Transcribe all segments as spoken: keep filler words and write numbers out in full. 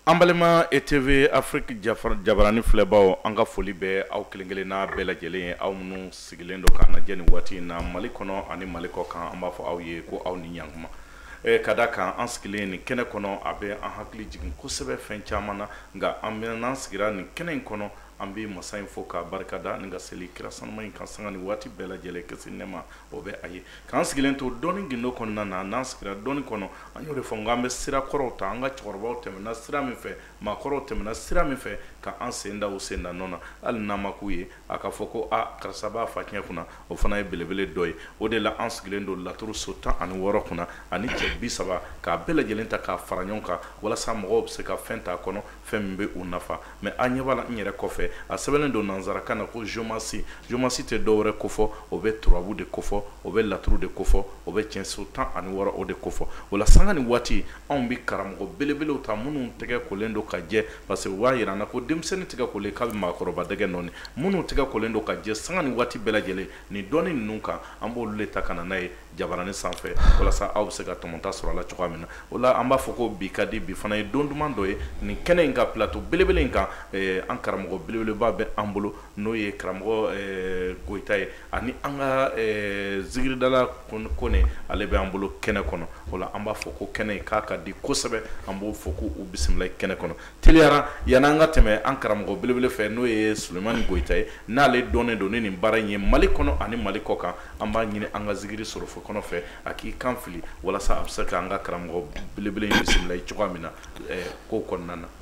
Ambalema E T V Afrique jabarani filɛbaw an ka foli bɛ aw kelenkelen na bɛɛ lajɛlen aw minnu sigilen do k'an lajɛ nin waati na Mali kɔnɔ ani Mali kɔ kan an b'a fɔ aw ye ko aw ni ɲankuma eh, ka da kan an sigilen nin kɛnɛ kɔnɔ a bɛ an hakili jigin kosɛbɛ fɛn caman na nka an bɛ n'an sigira nin kɛnɛ in kɔnɔ an bɛ masa in fɔ ka barikada ni ka seli kira sanuma in kan sanga ni waati bɛɛ lajɛlen kisi nɛma o bɛ a ye k'an sigilen to dɔɔni gindo kɔnɔna na n'an sigira dɔɔni kɔnɔ an y'o de fɔ nka an bɛ sira kɔrɔw ta an ka cɛkɔrɔbaw tɛmɛna sira min fɛ maakɔrɔw tɛmɛna sira min fɛ ka an sen da o sen da nɔ na hali n'a ma k'u ye a ka fɔ ko a karisa b'a fa tiɲɛ kunna o fana ye belebele dɔ ye o de la an sigilen don laturu so tan ani wɔɔrɔ kunna ani cɛ bi saba k'a bɛɛ lajɛlen ta k'a fara ɲɔgɔn kan walasa mɔgɔw bɛ se ka fɛn t'a kɔnɔ fɛn min bɛ u nafa mɛ an ɲɛ b'a la n yɛrɛ kɔfɛ a sɛbɛnnen don nanzarakan na ko jomasi jomasi tɛ dɔwɛrɛ kofɔ o bɛ turabu de kofɔ o bɛ laturu de kofɔ o bɛ cɛn so tan ani wɔɔrɔ o de kofɔ o la sanga ni waati anw bɛ karamɔgɔ belebelew ta minnu tɛgɛ kolen don ka jɛ parce que u b'a yira an na ko denmisɛnnin tɛgɛ kolen k'a bɛ maakɔrɔba dɛgɛ nɔɔni minnu tɛgɛ kolen don ka jɛ sanga ni waati bɛɛ lajɛlen nin dɔɔni ninnu kan an b'olu le ta ka na n'a ye jabarani sanfɛ walasa aw bɛ se ka tɔmɔta sɔrɔ a la cogoya min na o la an b'a fɔ ko bi ka di bi fana ye don duman dɔ ye nin kɛnɛ in ka plateau belebele in kan eh, an karamɔgɔ belebeleba bɛ an bolo n'o ye karamɔgɔ eh, Goyita ye ani an ka eh, zigiridala Kone ale bɛ an bolo kɛnɛ kɔnɔ o la an b'a fɔ ko kɛnɛ in k'a ka di kosɛbɛ an b'o fɔ ko u bisimila kɛnɛ kɔnɔ teliyara yanni an ka tɛmɛ an karamɔgɔ belebele fɛ n'o ye Sulemani Goyita ye n'ale dɔnnen don ni nin baara in ye Mali kɔnɔ ani Mali kɔ kan an b'a ɲini an ka zigiri sɔrɔ fo kɔnɔ fɛ a k'i kan fili walasa a bɛ se ka an ka karamɔgɔ belebele in bisimila ye cogoya min na eh, ko kɔnɔna na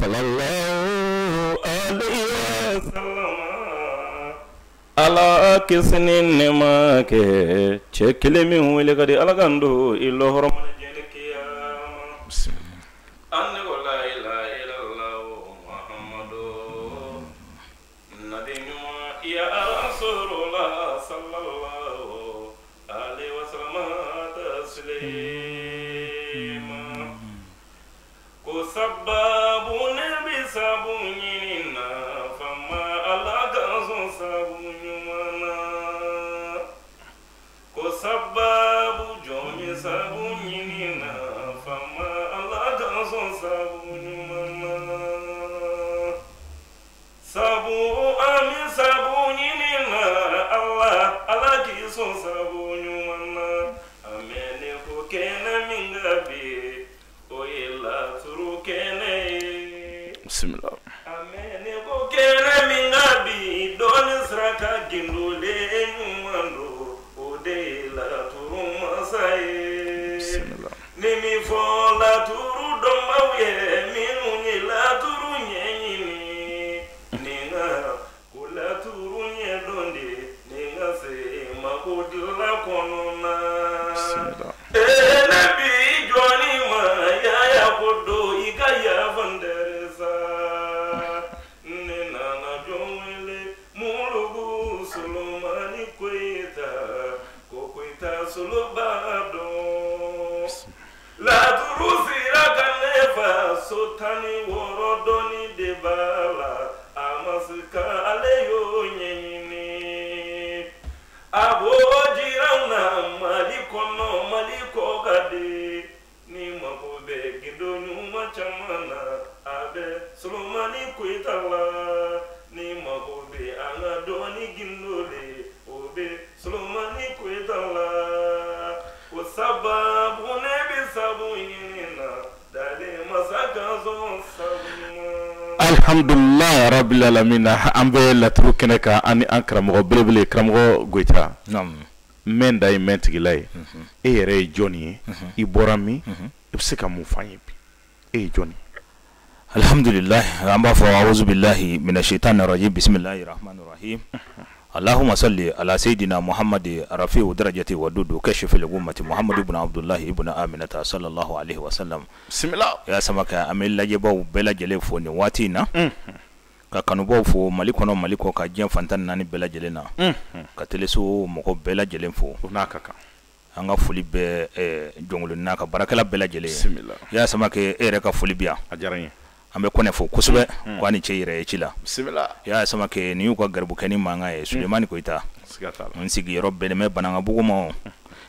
sallallahu alaihi wasallam ala kisini nɛma kɛ cɛ kelen min wele ka di ala kan don i lɔhɔrɔma jɛnɛ kiyama bismillah anne wala ila ila muhammadu nabi nyuma ya rasulullah sallallahu alaihi wasallam taslima ko sababu nabi sabunina fama ala ganzo sabunina ko sababu jomi sabunina fama ala ganzo sabunina sabu ami sabunina Allah ala kiso sabunina amene ko kena mingabi o ila turu kene bismillah amene ko kena mingabi don sraka gindule nyumando o de la turu masai bismillah nimi fo la turu dombawe minu ni la turu nyenyini ninga kula turu nyedonde ninga se makudla konona bismillah eh nabi joni ma ya ya kodo ikaya vanderesa nina na jomele mulugu Sulemani Goyita ko Goyita Sulubado la turusira kanefa sotani worodoni debala amasika aleyo nyenyini abo jirauna malikono maliko gade ni mabobe gidonu machamana abe Sulemani Goyita la ni mabobe angadoni gindole obe Sulemani Goyita la o sababu nebi sabunina dale masaka zo sabunina alhamdulillah rabbil alamin an bɛ laturu kɛnɛ kan ani an karamɔgɔ belebele karamɔgɔ Goyita naam mɛn da ye mɛn tigila ye e yɛrɛ ye jɔn ye i bɔra min i bɛ se ka mun fɔ an ye bi e ye jɔn ye alhamdulillah an b'a fɔ a'udhu billahi minash shaitanir rajim bismillahir rahmanir rahim Allahumma salli ala sayidina Muhammad rafi'u darajati wa dudu kashfil ummati Muhammad ibn Abdullah ibn Aminata sallallahu alaihi wasallam bismillah ya samaka amel lajebaw bela jele fo ni wati na ka kanubaw fo Mali kɔnɔ Mali kɔ ka diɲɛ fantan naani bela jele na ka teleso mɔgɔ bela jele fo n'a ka kan an ka foli bɛ jɔngolo n'a ka barakɛla bela jele bismillah ya samaka e yɛrɛ ka foli biya a diyara n ye an bɛ kɔnɛ fo kosɛbɛ ko ani cɛ yɛrɛ ye ci la bismillah ya sama ke ni y'u ka garibu kɛ ni mankan ye Sulemani Goyita n sigiyɔrɔ bɛnnen bɛ Banankabugu ma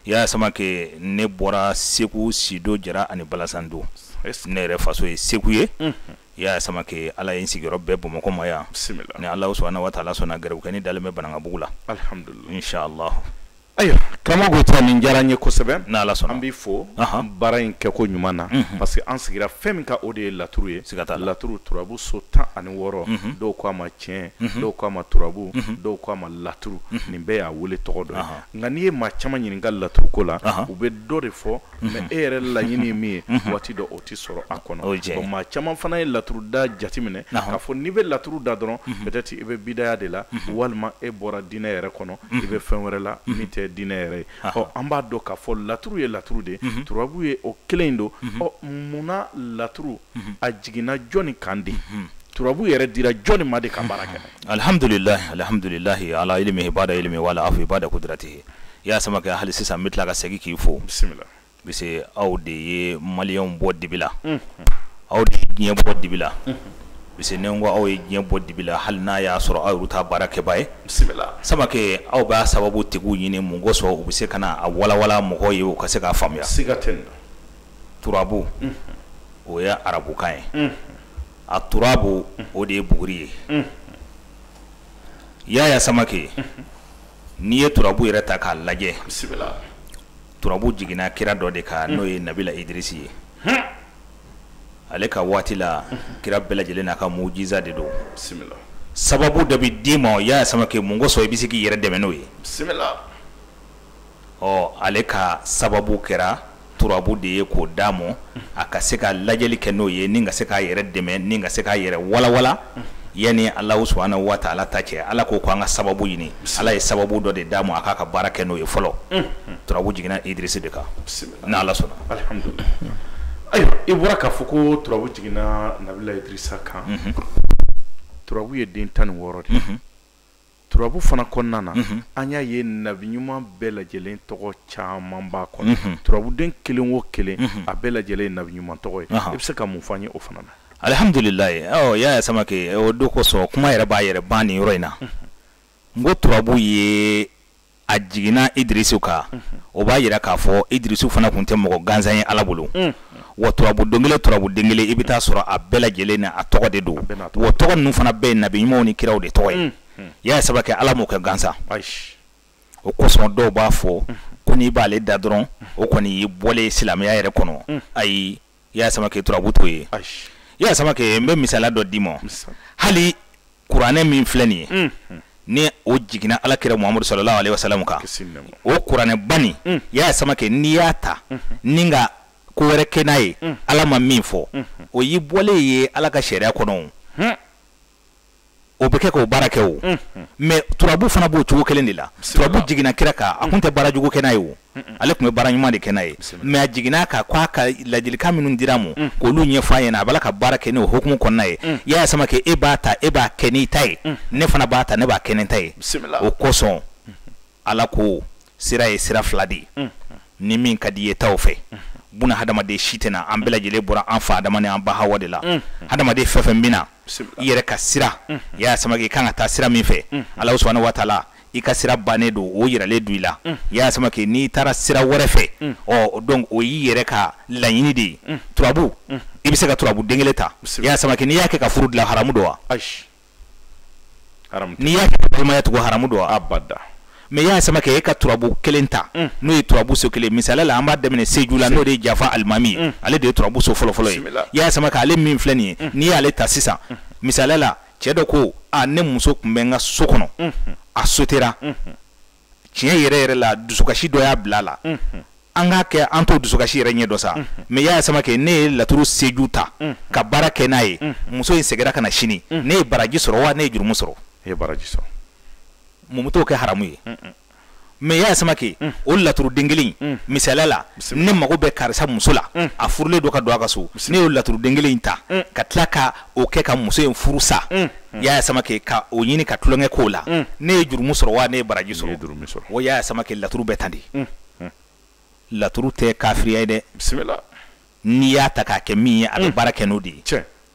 ya sama ke ne bɔra Segu Sido Jara ani Balasando ne yɛrɛ faso ye Segu ye ya sama ke ala ye n sigiyɔrɔ bɛɛ Bamakɔ ma yan bismillah ni Alahu subhanahu wa ta'ala sɔnna gɛrɛw ni dalen bɛ Banangabugu la alhamdulillah inshallah. ayo kama go ta nin diyara n ye kosɛbɛ na ala sɔnna an b'i fo baara in kɛ ko ɲuman na parce que an sigira fɛn min ka o de ye laturu ye laturu turabu so tan ani wɔɔrɔ dɔw ko a ma tiɲɛ dɔw ko a ma turabu dɔw ko a ma laturu nin bɛɛ y'a wele tɔgɔ dɔ ye nka n'i ye maa caman ɲininka laturu ko la u bɛ dɔ de fɔ mais e yɛrɛ laɲini ye min ye waati dɔ o tɛ sɔrɔ a kɔnɔ bon maa caman fana ye laturu da jateminɛ k'a fɔ n'i bɛ laturu da dɔrɔn peut-être i bɛ bidaya de la walima e bɔra diinɛ yɛrɛ kɔnɔ i bɛ fɛn wɛrɛ la min tɛ diinɛ yɛrɛ ye ɔ an b'a dɔn k'a fɔ laturu ye laturu de turabu ye o kelen in don ɔ munna laturu a jiginna jɔnni kan de turabu yɛrɛ dira jɔnni ma de ka baara kɛ alhamdulillah alhamdulillah ala ilmi ibada ilmi wala afu ibada kudratihi ya sama ke hali sisan n bɛ tila ka segin k'i fo bismillah bise aw de ye maliyɛnw bɔ dibi la aw de ye diɲɛ bɔ dibi la bise ne ko aw ye diɲɛ bɔ dibi la hali n'a y'a sɔrɔ aw yɛrɛ ta baara kɛba ye bismillah sama ke aw b'a sababu tigiw ɲini mun kosɔn u bɛ se ka na a walawala mɔgɔw ye u ka se k'a faamuya siga tɛ nin na turabu o ye arabukan ye a turabu o de ye buguri ye yaya sama ke n'i ye turabu yɛrɛ ta k'a lajɛ bismillah turabu jiginna kira dɔ de kan n'o ye Nabila Idrisi ye ale ka waati la kira bɛɛ lajɛlen n'a ka mujiza de don bismillah sababu dɔ bɛ d'i ma yaya sama ke mun kosɔn i bɛ se k'i yɛrɛ dɛmɛ n'o ye bismillah ɔ ale ka sababu kɛra turabu de ye k'o d'a ma a ka se ka lajɛli kɛ n'o ye ni ka se k'a yɛrɛ dɛmɛ ni ka se k'a yɛrɛ walawala yani Alahu subhanahu wa ta'ala ta cɛ ala ko ko an ka sababu ɲini ala ye sababu dɔ de d'a ma a k'a ka baara kɛ n'o ye fɔlɔ turabu jiginna Idrisi de kan ni ala sɔnna alhamdulillah ayiwa i bɔra k'a fɔ ko turabu jiginna Nabila Idrisa kan turabu ye den tan ni wɔɔrɔ de turabu fana kɔnɔna na an y'a ye nabi ɲuman bɛɛ lajɛlen tɔgɔ caman b'a kɔnɔ turabuden kelen o kelen a bɛɛ lajɛlen ye nabi ɲuman tɔgɔ ye i bɛ se ka mun fɔ an ye o fana na alhamdulillah ɔ yaya sama ke o do kosɔn kuma yɛrɛ b'a yɛrɛ ban nin yɔrɔ in na n ko turabu ye a jiginna Idrisiw kan o b'a yira k'a fɔ Idrisiw fana tun tɛ mɔgɔ gansan ye ala bolo wa turabu den kelen turabu den kelen i bɛ taa sɔrɔ a bɛɛ lajɛlen na a tɔgɔ de don wa tɔgɔ ninnu fana bɛɛ ye nabi ɲumanw ni kiraw de tɔgɔ ye yaya sama ke ala m'o kɛ gansan o kosɔn dɔw b'a fɔ ko n'i b'ale da dɔrɔn o kɔni y'i bɔlen silamɛya yɛrɛ kɔnɔ ayi yaya sama ke turabu t'o ye yaya sama ke n bɛ misaliya dɔ d'i ma hali kuranɛ min filɛ nin ye ni o jiginna alakira Muhammadu sallallahu alaihi wasallam kan o kuranɛ bani yaya sama ke n'i y'a ta ni ka ko wɛrɛ kɛ n'a ye ala ma min fɔ o y'i bɔlen ye ala ka sariya kɔnɔ o bɛ kɛ k'o baara kɛ o mais turabu fana b'o cogo kelen de la turabu jiginna kira kan a kun tɛ baara jugu kɛ n'a ye o ale tun bɛ baara ɲuman de kɛ n'a ye mais a jiginna kan k'a ka ladilikan minnu dira ma k'olu ɲɛfɔ a ɲɛna a b'a la ka baara kɛ n'o hukumu kɔnɔna ye yaya sama ke e b'a ta e b'a kɛ n'i ta ye ne fana b'a ta ne b'a kɛ ni ta ye o kosɔn ala ko sira ye sira fila de ye ni min ka di ye taw fɛ buna hadamaden si tɛ na an bɛɛ lajɛlen bɔra an fa Adama ni an ba Hawa de la hadamaden fɛn fɛn bɛ na i yɛrɛ ka sira yaya sama ke i kan ka taa sira min fɛ Alahu subhanahu wa ta'ala i ka sira bannen don o yiralen don i la yaya sama ke n'i taara sira wɛrɛ fɛ ɔ donc o y'i yɛrɛ ka laɲini de ye turabu i bɛ se ka turabu den kelen ta yaya sama ke n'i y'a kɛ ka furu dilan haramu don wa n'i y'a kɛ ka balimaya tugu haramu don wa abada mais yaya sama ke e ka turabu kelen ta n'o ye turabu so kelen misaliya la an b'a daminɛ Seju la n'o de ye Jafa Alimami ye ale de ye turabu so fɔlɔfɔlɔ ye yaya sama ke ale min filɛ nin ye n'i y'ale ta sisan misaliya la cɛ dɔ ko a ne muso tun bɛ n ka so kɔnɔ a sotera tiɲɛ yɛrɛ yɛrɛ la dusukasi dɔ y'a bila a la an k'a kɛ an t'o dusukasi yɛrɛ ɲɛ dɔ sa mais yaya sama ke ne ye laturu Seju ta ka baara kɛ n'a ye muso in seginna ka na sini ne ye baraji sɔrɔ wa ne ye jurumu sɔrɔ e ye baraji sɔrɔ mun t'o kɛ haramu ye mais yaya sama ke o laturu den kelen misaliya la ne mago bɛ karisa muso la a furulen don ka don a ka so ne y'o laturu den kelen ta ka tila ka o kɛ ka muso in furu sa yaya sama ke ka o ɲini ka tulonkɛ k'o la ne ye jurumu sɔrɔ wa ne ye baraji sɔrɔ o yaya sama ke laturu bɛ tan de laturu tɛ kafiriya ye dɛ n'i y'a ta k'a kɛ min ye a bɛ baara kɛ n'o de ye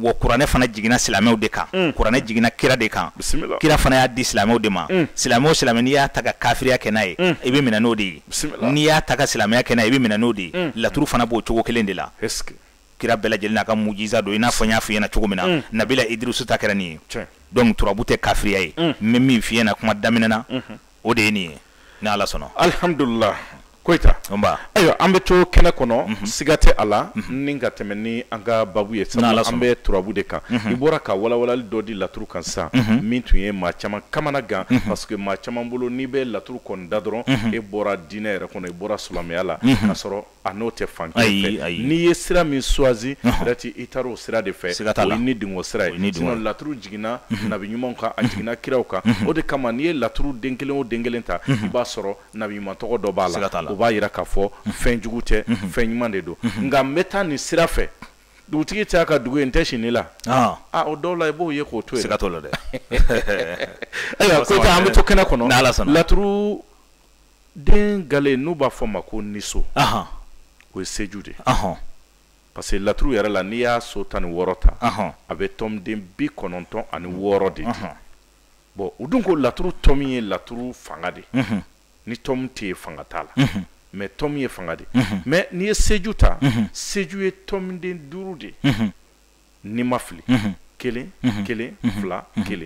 wa kuranɛ fana jiginna silamɛw de kan kuranɛ jiginna kira de kan kira fana y'a di silamɛw de ma silamɛw silamɛ n'i y'a ta ka kafiriya kɛ n'a ye i bɛ minɛ n'o de ye n'i y'a ta ka silamɛya kɛ n'a ye i bɛ minɛ n'o de ye laturu fana b'o cogo kelen de la kira bɛɛ lajɛlen n'a ka mujiza don i n'a fɔ n y'a f'i ɲɛna cogo min na nabila idirisu ta kɛra nin ye donc turabu tɛ kafiriya ye n bɛ min f'i ɲɛna kuma daminɛ na o de ye nin ye ni Ala sɔnna alhamdulillah Koyita ayiwa an bɛ to kɛnɛ kɔnɔ siga tɛ a la ni ka tɛmɛ ni an ka babu ye sabu an bɛ turabu de kan i bɔra ka walawalali dɔ di laturu kan sisan min tun ye maa caman kamana gan parce que maa caman bolo n'i bɛ laturu kɔni da dɔrɔn e bɔra diinɛ yɛrɛ kɔnɔ i bɔra silamɛya la k'a sɔrɔ a n'o tɛ fan kelen fɛ n'i ye sira min choisi peut-être i taara o sira de fɛ o ye ni dingo sira ye sinon laturu jiginna nabi ɲumanw kan a jiginna kiraw kan o de kama n'i ye laturu den kelen o den kelen ta i b'a sɔrɔ nabi ɲuman tɔgɔ dɔ b'a la o b'a yira k'a fɔ fɛn jugu tɛ fɛn ɲuman de don nka n bɛ taa nin sira fɛ dugutigi tɛ a ka dugu ye n tɛ sini la a o dɔw la i b'o ye k'o to yen siga t'o la dɛ ayiwa Koyita an bɛ to kɛnɛ kɔnɔ laturu den gale n'u b'a fɔ ma ko niso o ye seju de parce que laturu yɛrɛ la n'i y'a so tan ni wɔɔrɔ ta a bɛ tɔmden bi kɔnɔntɔn ani wɔɔrɔ de di bon o dun ko laturu tɔmi ye laturu fanga de ni tɔmu tɛ yen fanga t'a la mais tɔmu ye fanga de mais n'i ye seju ta seju ye tɔmden duuru de n'i ma fili kelen kelen fila kelen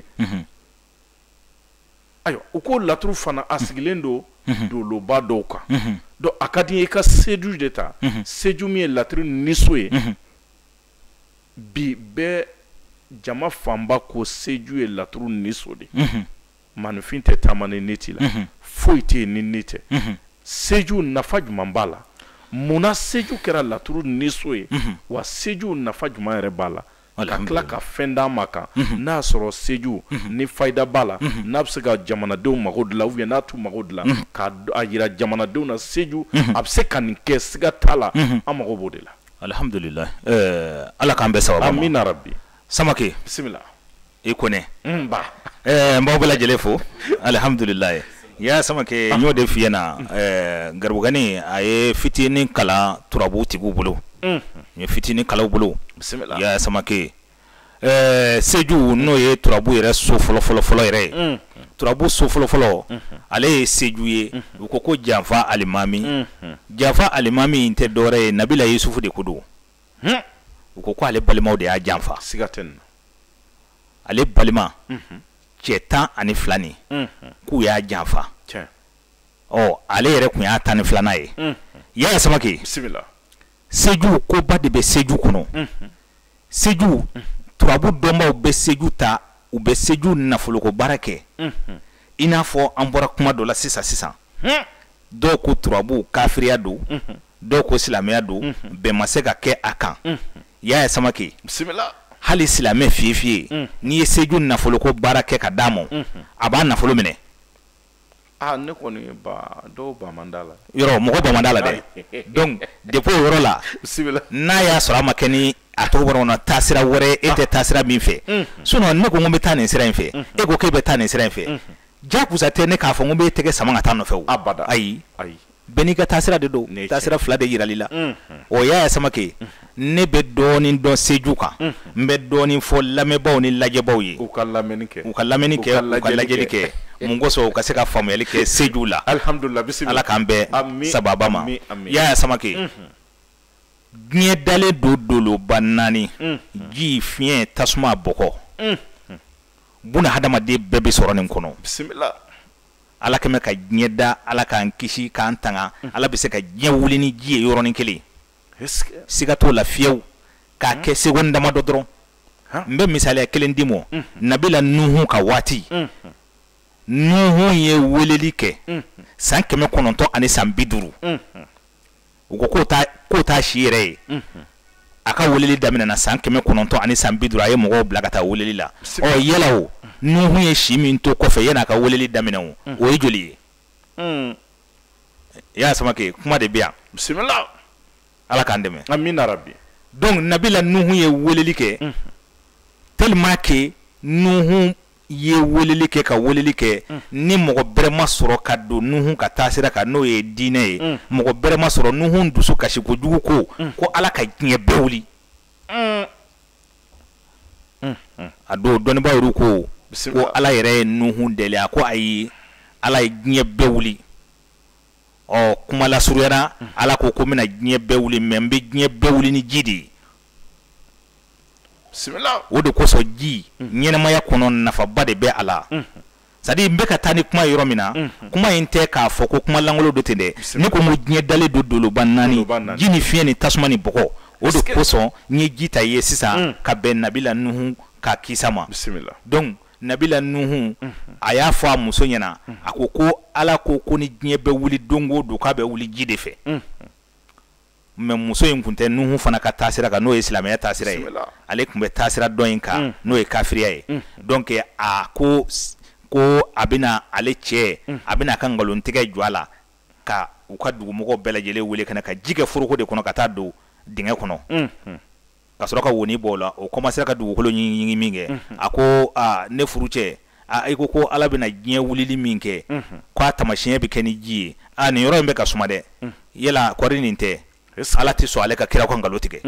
ayiwa u ko laturu fana a sigilen don doloba dɔw kan donc a ka di i ka seju de ta seju min ye laturu niso ye bi bɛɛ jama fanba ko seju ye laturu niso de manufin tɛ taama ni neti la foyi tɛ yen ni ne tɛ seju nafa jumɛn b'a la munna seju kɛra laturu niso ye wa seju nafa jumɛn yɛrɛ b'a la ka tila ka fɛn d'a ma kan n'a sɔrɔ seju ni fayida b'a la n'a bɛ se ka jamanadenw mago dilan ou bien n'a t'u mago dilan k'a yira jamanadenw na seju a bɛ se ka nin kɛ siga t'a la an mago b'o de la alhamdulillah Ala k'an bɛɛ sababa ma amina rabi Samake bisimila i Kone n ba n b'aw bɛɛ lajɛlen fo alhamdulillah ya Samake n y'o de f'i ɲɛna Garibugani a ye fitinin kalan turabu tigiw bolo n ye fitinin kalanw bolo ya Samake seju n'o ye turabu yɛrɛ so fɔlɔ fɔlɔ fɔlɔ yɛrɛ ye turabu so fɔlɔ fɔlɔ ale ye seju ye u ko ko janfa alimami janfa alimami tɛ dɔwɛrɛ ye Nabila Yusufu de ko don u ko ko ale balimaw de y'a janfa siga tɛ nin na ale balima cɛ tan ani fila nin k'u y'a janfa ɔ ale yɛrɛ kun y'a tan ni filanan ye ya Samake seju koba de bɛ seju kɔnɔ seju turabu dɔnbaw bɛ seju ta u bɛ seju nafoloko baara kɛ i n'a fɔ an bɔra kuma dɔ la sisan sisan dɔw ko turabu kafiriya don dɔw ko silamɛya don bɛn ma se ka kɛ a kan ya Samake hali silamɛ fiye fiye n'i ye seju nafoloko baara kɛ ka d'a ma a b'a nafolo minɛ ah ne kɔni ba dɔw ba man d'a la yɔrɔ mɔgɔ ba man d'a la dɛ donc depuis o yɔrɔ la n'a y'a sɔrɔ a ma kɛ ni a tɔgɔ bɔra kɔnɔ taasira wɛrɛ e tɛ taasira min fɛ sinon ne ko n ko n bɛ taa nin sira in fɛ e ko k'e bɛ taa nin sira in fɛ jakusa tɛ ne k'a fɔ n ko n bɛ tɛgɛ sama ka taa nɔfɛ o abada ayi bɛɛ n'i ka taasira de don taasira fila de yirali la o y'a Samake ne bɛ dɔɔnin dɔn seju kan n bɛ dɔɔnin fɔ lamɛnbaaw ni lajɛbaaw ye u ka lamɛnni kɛ u ka lamɛnni kɛ u ka lajɛli kɛ mun kosɔn u ka se ka faamuyali kɛ seju la alhamdulillah bisimila Ala k'an bɛɛ sababa ma y'a Samake diɲɛ dalen don doloba naani ji fiɲɛ tasuma bɔgɔ buna hadamaden bɛɛ bɛ sɔrɔ nin kɔnɔ bisimila Ala kɛmɛ ka diɲɛ da Ala k'an kisi k'an tanga Ala bɛ se ka diɲɛ wuli ni ji ye yɔrɔnin kelen siga t'o la fiyewu k'a kɛ seconde damadɔ dɔrɔn n bɛ misaliya kelen di ma Nabila Nuhu ka waati Nuhu ye weleli kɛ san kɛmɛ kɔnɔntɔn ani san bi duuru u ko k'o t'a si yɛrɛ ye a ka weleli daminɛna san kɛmɛ kɔnɔntɔn ani san bi duuru a ye mɔgɔw bila ka taa weleli la ɔ yala o Nuhu ye si min to kɔfɛ yan'a ka weleli daminɛ o o ye joli ye y'a Samake kuma de bɛ yan bisimila Ala k'an dɛmɛ amina rabi donc Nabila Nuhu ye weleli kɛ tellement que Nuhu ye weleli kɛ ka weleli kɛ ni mɔgɔ bɛrɛ ma sɔrɔ ka don Nuhu ka taasira kan n'o ye diinɛ ye mɔgɔ bɛrɛ ma sɔrɔ Nuhu dusu kasi kojugu ko ko Ala ka diɲɛ bɛɛ wuli a do dɔnniba yɛrɛ ko ko ala yɛrɛ ye Nuhu deli a ko ayi ala ye diɲɛ bɛɛ wuli ɔ kuma lasuruyara ala ko ko n bɛna diɲɛ bɛɛ wuli mɛ n bɛ diɲɛ bɛɛ wuli ni ji de ye o de kosɔn ji ɲɛnɛmaya kɔnɔ nafaba de bɛ a la c'est à dire n bɛ ka taa ni kuma yɔrɔ min na kuma in tɛ k'a fɔ ko kuma lankolon do ten dɛ ne ko n ko diɲɛ dalen do doloba naani ji ni fiɲɛ ni tasuma ni bɔgɔ o de kosɔn n ye ji ta ye sisan ka bɛn Nabila Nuhu ka kisa ma donc Nabila Nuhu a y'a fɔ a muso ɲɛna a ko ko ala ko ko ni diɲɛ bɛ wuli don o don k'a bɛ wuli ji de fɛ mais muso in kun tɛ Nuhu fana ka taasira kan n'o ye silamɛya taasira ye ale kun bɛ taasira dɔ in kan n'o ye kafiriya ye donc a ko ko a bɛna ale cɛ a bɛna ka nkalontigɛ jɔ a la ka u ka dugumɔgɔw bɛɛ lajɛlen wele kana ka ji kɛ foroko de kɔnɔ ka taa don dingɛ kɔnɔ ka sɔrɔ ka woni bɔ o la o commencera ka dugukolo ɲiginɲigin min kɛ a ko aa ne furu cɛ a i ko ko ala bɛna diɲɛ wulili min kɛ k'a tamasiyɛn bɛ kɛ ni ji ye a nin yɔrɔ in bɛ ka suma dɛ yala kɔri nin tɛ ala tɛ sɔn ale ka kira ka nkalon tigɛ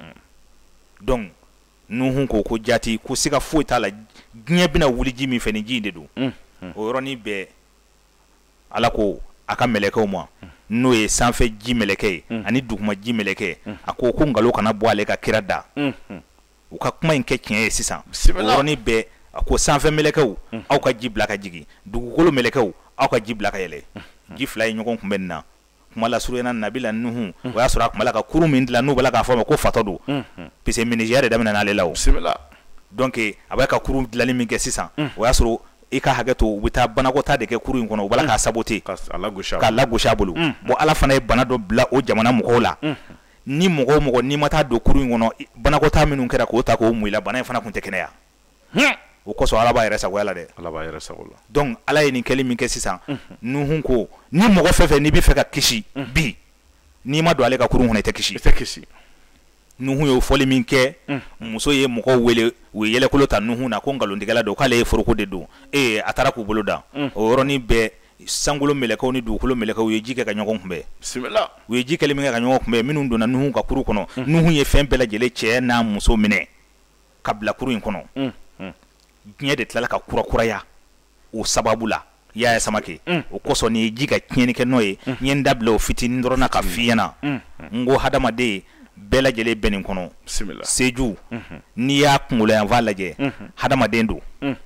donc Nuhu ko ko jati ko siga foyi t'a la diɲɛ bɛna wuli ji min fɛ ni ji in de don o yɔrɔnin bɛɛ ala ko a ka mɛlɛkɛw ma n'o ye sanfɛ ji mɛlɛkɛ ye ani duguma ji mɛlɛkɛ a ko ko nkalon kana bɔ ale ka kira da u ka kuma in kɛ tiɲɛ ye sisan o yɔrɔnin bɛɛ a ko sanfɛ mɛlɛkɛw aw ka ji bila ka jigin dugukolo mɛlɛkɛw aw ka ji bila ka yɛlɛ ji fila ye ɲɔgɔn kunbɛn na kuma lasuruyana Nabila Nuhu o y'a sɔrɔ a kun b'a la ka kurun min dilan n'u b'a la k'a fɔ a ma ko fatɔ don parce que menuisier de daminɛ n'ale la o donc a b'a ka kurun dilanni min kɛ sisan o y'a sɔrɔ i ka hakɛ to u bɛ taa banakɔtaa de kɛ kurun in kɔnɔ u b'a la k'a saboter k'a lagosi a bolo bon ala fana ye bana dɔ bila o jamana mɔgɔw la ni mɔgɔ o mɔgɔ n'i ma taa don kurun in kɔnɔ banakɔtaa minnu kɛra k'o ta k'o mun i la bana in fana tun tɛ kɛnɛya o kosɔn ala b'a yɛrɛ sagoya la dɛ ala b'a yɛrɛ sago la donc ala ye nin kɛli min kɛ sisan Nuhu ko ni mɔgɔ fɛn fɛn n'i bɛ fɛ ka kisi bi n'i ma don ale ka kurun kɔnɔ i tɛ kisi i tɛ kisi Nuhu ye o fɔli min kɛ muso ye mɔgɔw wele u ye yɛlɛkolo ta Nuhu na ko nkalontigɛla don k'ale ye foroko de don ee a taara k'u bolo da o yɔrɔnin bɛɛ sankolo mɛlɛkɛw ni dugukolo mɛlɛkɛw u ye ji kɛ ka ɲɔgɔn kunbɛn u ye ji kɛli min kɛ ka ɲɔgɔn kunbɛn minnu donna Nuhu ka kurun kɔnɔ Nuhu ye fɛn bɛɛ lajɛlen cɛ n'a muso minɛ ka bila kurun in kɔnɔ diɲɛ de tilala ka kurakuraya o sababu la Yaya Samake o kosɔn ni ye ji ka tiɲɛni kɛ n'o ye n ye n dabila o fitinin dɔrɔn na ka f'i ɲɛna n ko hadamaden bɛɛ lajɛlen bɛ nin kɔnɔ seju n'i y'a kunkolo yanfan lajɛ hadamaden don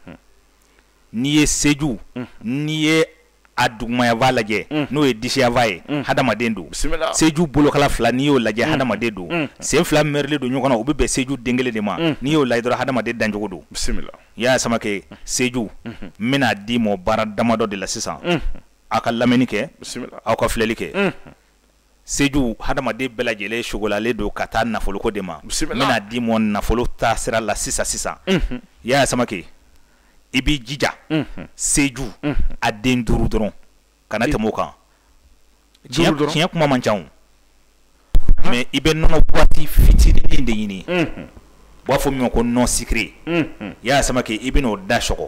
n'i ye seju n'i ye a dugumayanfan lajɛ n'o ye disiyanfan ye hadamaden don seju bolokala fila n'i y'o lajɛ hadamaden don sen fila mɛrilen don ɲɔgɔn na o bɛ bɛn seju den kelen de ma n'i y'o lajɛ dɔrɔn hadamaden dancogo don Yaya Samake seju n bɛna di mɔ baara damadɔ de la sisan aw ka lamɛnni kɛ aw ka filɛli kɛ seju hadamaden bɛɛ lajɛlen sogolalen don ka taa nafoloko de ma n bɛna di mɔ nafolo taa sira la sisan sisan Yaya Samake i b'i jija seju a den duuru dɔrɔn kana tɛmɛ o kan tiɲɛ kuma man ca mais i bɛ nɔnɔ boîte fitinin de ɲini u b'a fɔ min ma ko non sucré Yaya Samake i bɛn'o da sɔgɔ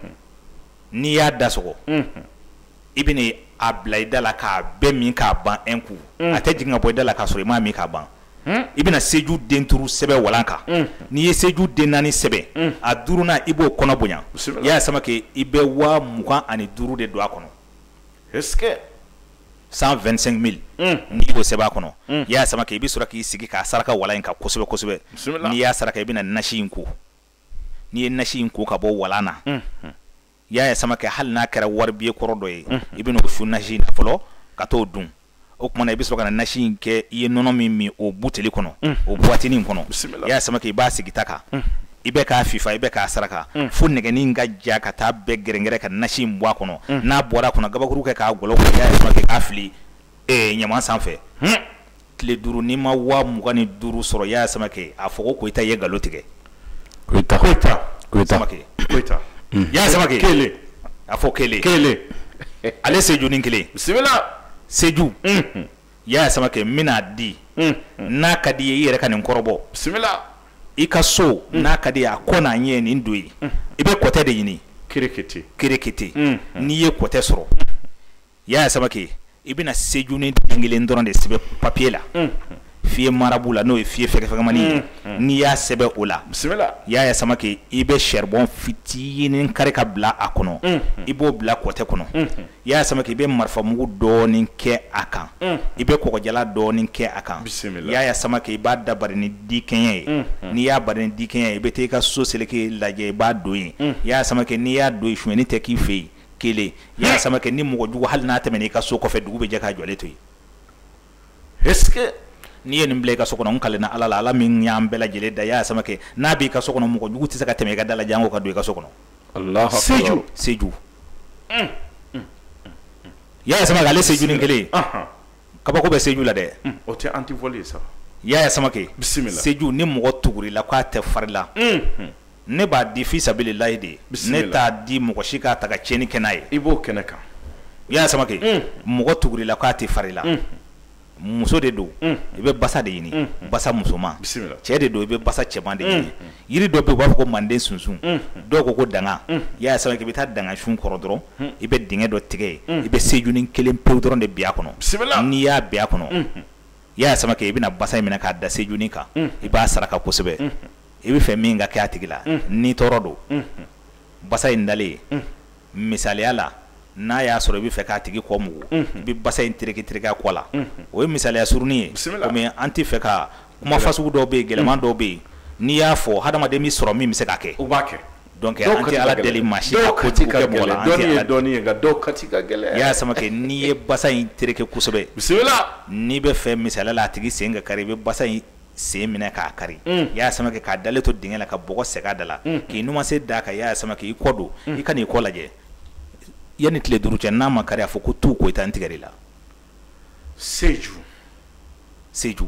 n'i y'a da sɔgɔ i bɛna a bila i da la k'a bɛɛ min k'a ban un coup a tɛ jigin ka bɔ i da la k'a sɔrɔ i m'a min k'a ban i bɛna seju den duuru sɛbɛn walan kan n'i ye seju den naani sɛbɛn a duurunan i b'o kɔnɔ bonya Yaya Samake i bɛ waa mugan ani duuru de don a kɔnɔ est-ce que cent vingt-cinq mille n'i y'o sɛbɛn a kɔnɔ Yaya Samake i bɛ sɔrɔ k'i sigi k'a saraka walan in kan kosɛbɛ kosɛbɛ n'i y'a saraka i bɛna nasi in ko n'i ye nasi in ko ka bɔ walan na Yaya Samake hali n'a kɛra wari biye kɔrɔ dɔ ye i bɛna o su nasi in na fɔlɔ ka t'o dun o kumana i bɛ sɔrɔ ka na nasi in kɛ i ye nɔnɔ min min o buteli kɔnɔ o boîtinin in kɔnɔ Yaya Samake i b'a sigi ta kan i bɛ k'a fifa i bɛ k'a saraka fo nɛgɛnin ka ja ka taa bɛɛ gɛrɛngɛrɛ ka nasi in bɔ a kɔnɔ n'a bɔra a kɔnɔ gabakuru kɛ k'a gɔlɔ kɔnɔ Yaya Samake k'a fili ɲaman sanfɛ tile duuru n'i ma waa mugan ni duuru sɔrɔ Yaya Samake a fɔ ko Koyita ye nkalon tigɛ Koyita Koyita Koyita Samake Koyita Yaya Samake kelen a fɔ kelen kelen ale seju ni kelen bisimila seju Yaya Samake n bɛna di n'a ka di ye i yɛrɛ ka nin kɔrɔbɔ bisimila i ka so n'a ka di ye a kɔ n'a ɲɛ nin don ye i bɛ kɔtɛ de ɲini kerekete kerekete n'i ye kɔtɛ sɔrɔ Yaya Samake i bɛna seju ni den kelen dɔrɔn de sɛbɛn papier la fiye marabu la n'o ye fiye fɛgɛfɛgɛmani ye n'i y'a sɛbɛn o la bisimila y'a ye Samake i bɛ charbon fitinin kari ka bila a kɔnɔ i b'o bila kɔtɛ kɔnɔ y'a ye Samake i bɛ marifamugu dɔɔnin kɛ a kan i bɛ kɔgɔjala dɔɔnin kɛ a kan y'a ye Samake i b'a da bari ni dikɛɲɛ ye n'i y'a bari ni dikɛɲɛ ye i bɛ taa i ka so seleke lajɛ i b'a don yen y'a ye Samake n'i y'a don yen sonyɛni tɛ k'i fɛ yen kelen y'a ye Samake ni mɔgɔ jugu hali n'a tɛmɛna i ka so kɔfɛ dugu bɛ jɛ k'a jɔlen to yen est-ce que n'i ye nin bila i ka so kɔnɔ n kalenna Ala la Ala min y'an bɛɛ lajɛlen da y'a ye Samake n'a b'i ka so kɔnɔ mɔgɔ jugu tɛ se ka tɛmɛ i ka da la jango ka don i ka so kɔnɔ Allahu Akbar seju seju y'a ye Samake ale seju ni kelen kabako bɛ seju la dɛ o tɛ antivol ye sa y'a ye Samake bisimila seju ni mɔgɔ tugurila k'a tɛ fari la ne b'a di fi sabilillahi de ne t'a di mɔgɔ si k'a ta ka tiɲɛni kɛ n'a ye i b'o kɛnɛ kan y'a ye Samake mɔgɔ tugurila k'a tɛ fari la muso de don i bɛ basa de ɲini basa musoman cɛ de don i bɛ basa cɛman de ɲini yiri dɔ bɛ yen u b'a fɔ ko manden sunsun dɔw ko ko danga y'a ye Samake i bɛ taa danga sun kɔrɔ dɔrɔn i bɛ dingɛ dɔ tigɛ yen i bɛ sejunin kelen pewu dɔrɔn de bi a kɔnɔ n'i y'a bi a kɔnɔ y'a ye Samake i bɛna basa in minɛ k'a da sejunin kan i b'a saraka kosɛbɛ i bɛ fɛ min ka kɛ a tigi la n'i tɔɔrɔ don basa in dalen misaliya la n'a y'a sɔrɔ i bɛ fɛ k'a tigi kɔ mugu i bɛ basa in tereke tereke a kɔ la o ye misaliya surunin ye komi an tɛ fɛ ka kuma fasugu dɔw bɛ yen gɛlɛman dɔ bɛ yen n'i y'a fɔ hadamaden bɛ sɔrɔ min bɛ se k'a kɛ o b'a kɛ donc an tɛ Ala deli maa si ka kojugu kɛ mɔgɔ la an tɛ Ala dɔɔni ye nka dɔw kati ka gɛlɛn y'a ye Samake n'i ye basa in tereke kosɛbɛ bisimila n'i bɛ fɛ misaliya la a tigi sen ka kari i bɛ basa in sen minɛ k'a kari y'a ye Samake k'a dalen to dingɛ la ka bɔgɔ segin a da la k'i numansen d'a kan y'a ye Samake i kɔ don i ka n'i kɔ lajɛ yanni tile duuru cɛ n'a ma kari a fɔ ko tu ko i ta n tigɛr'i la seju seju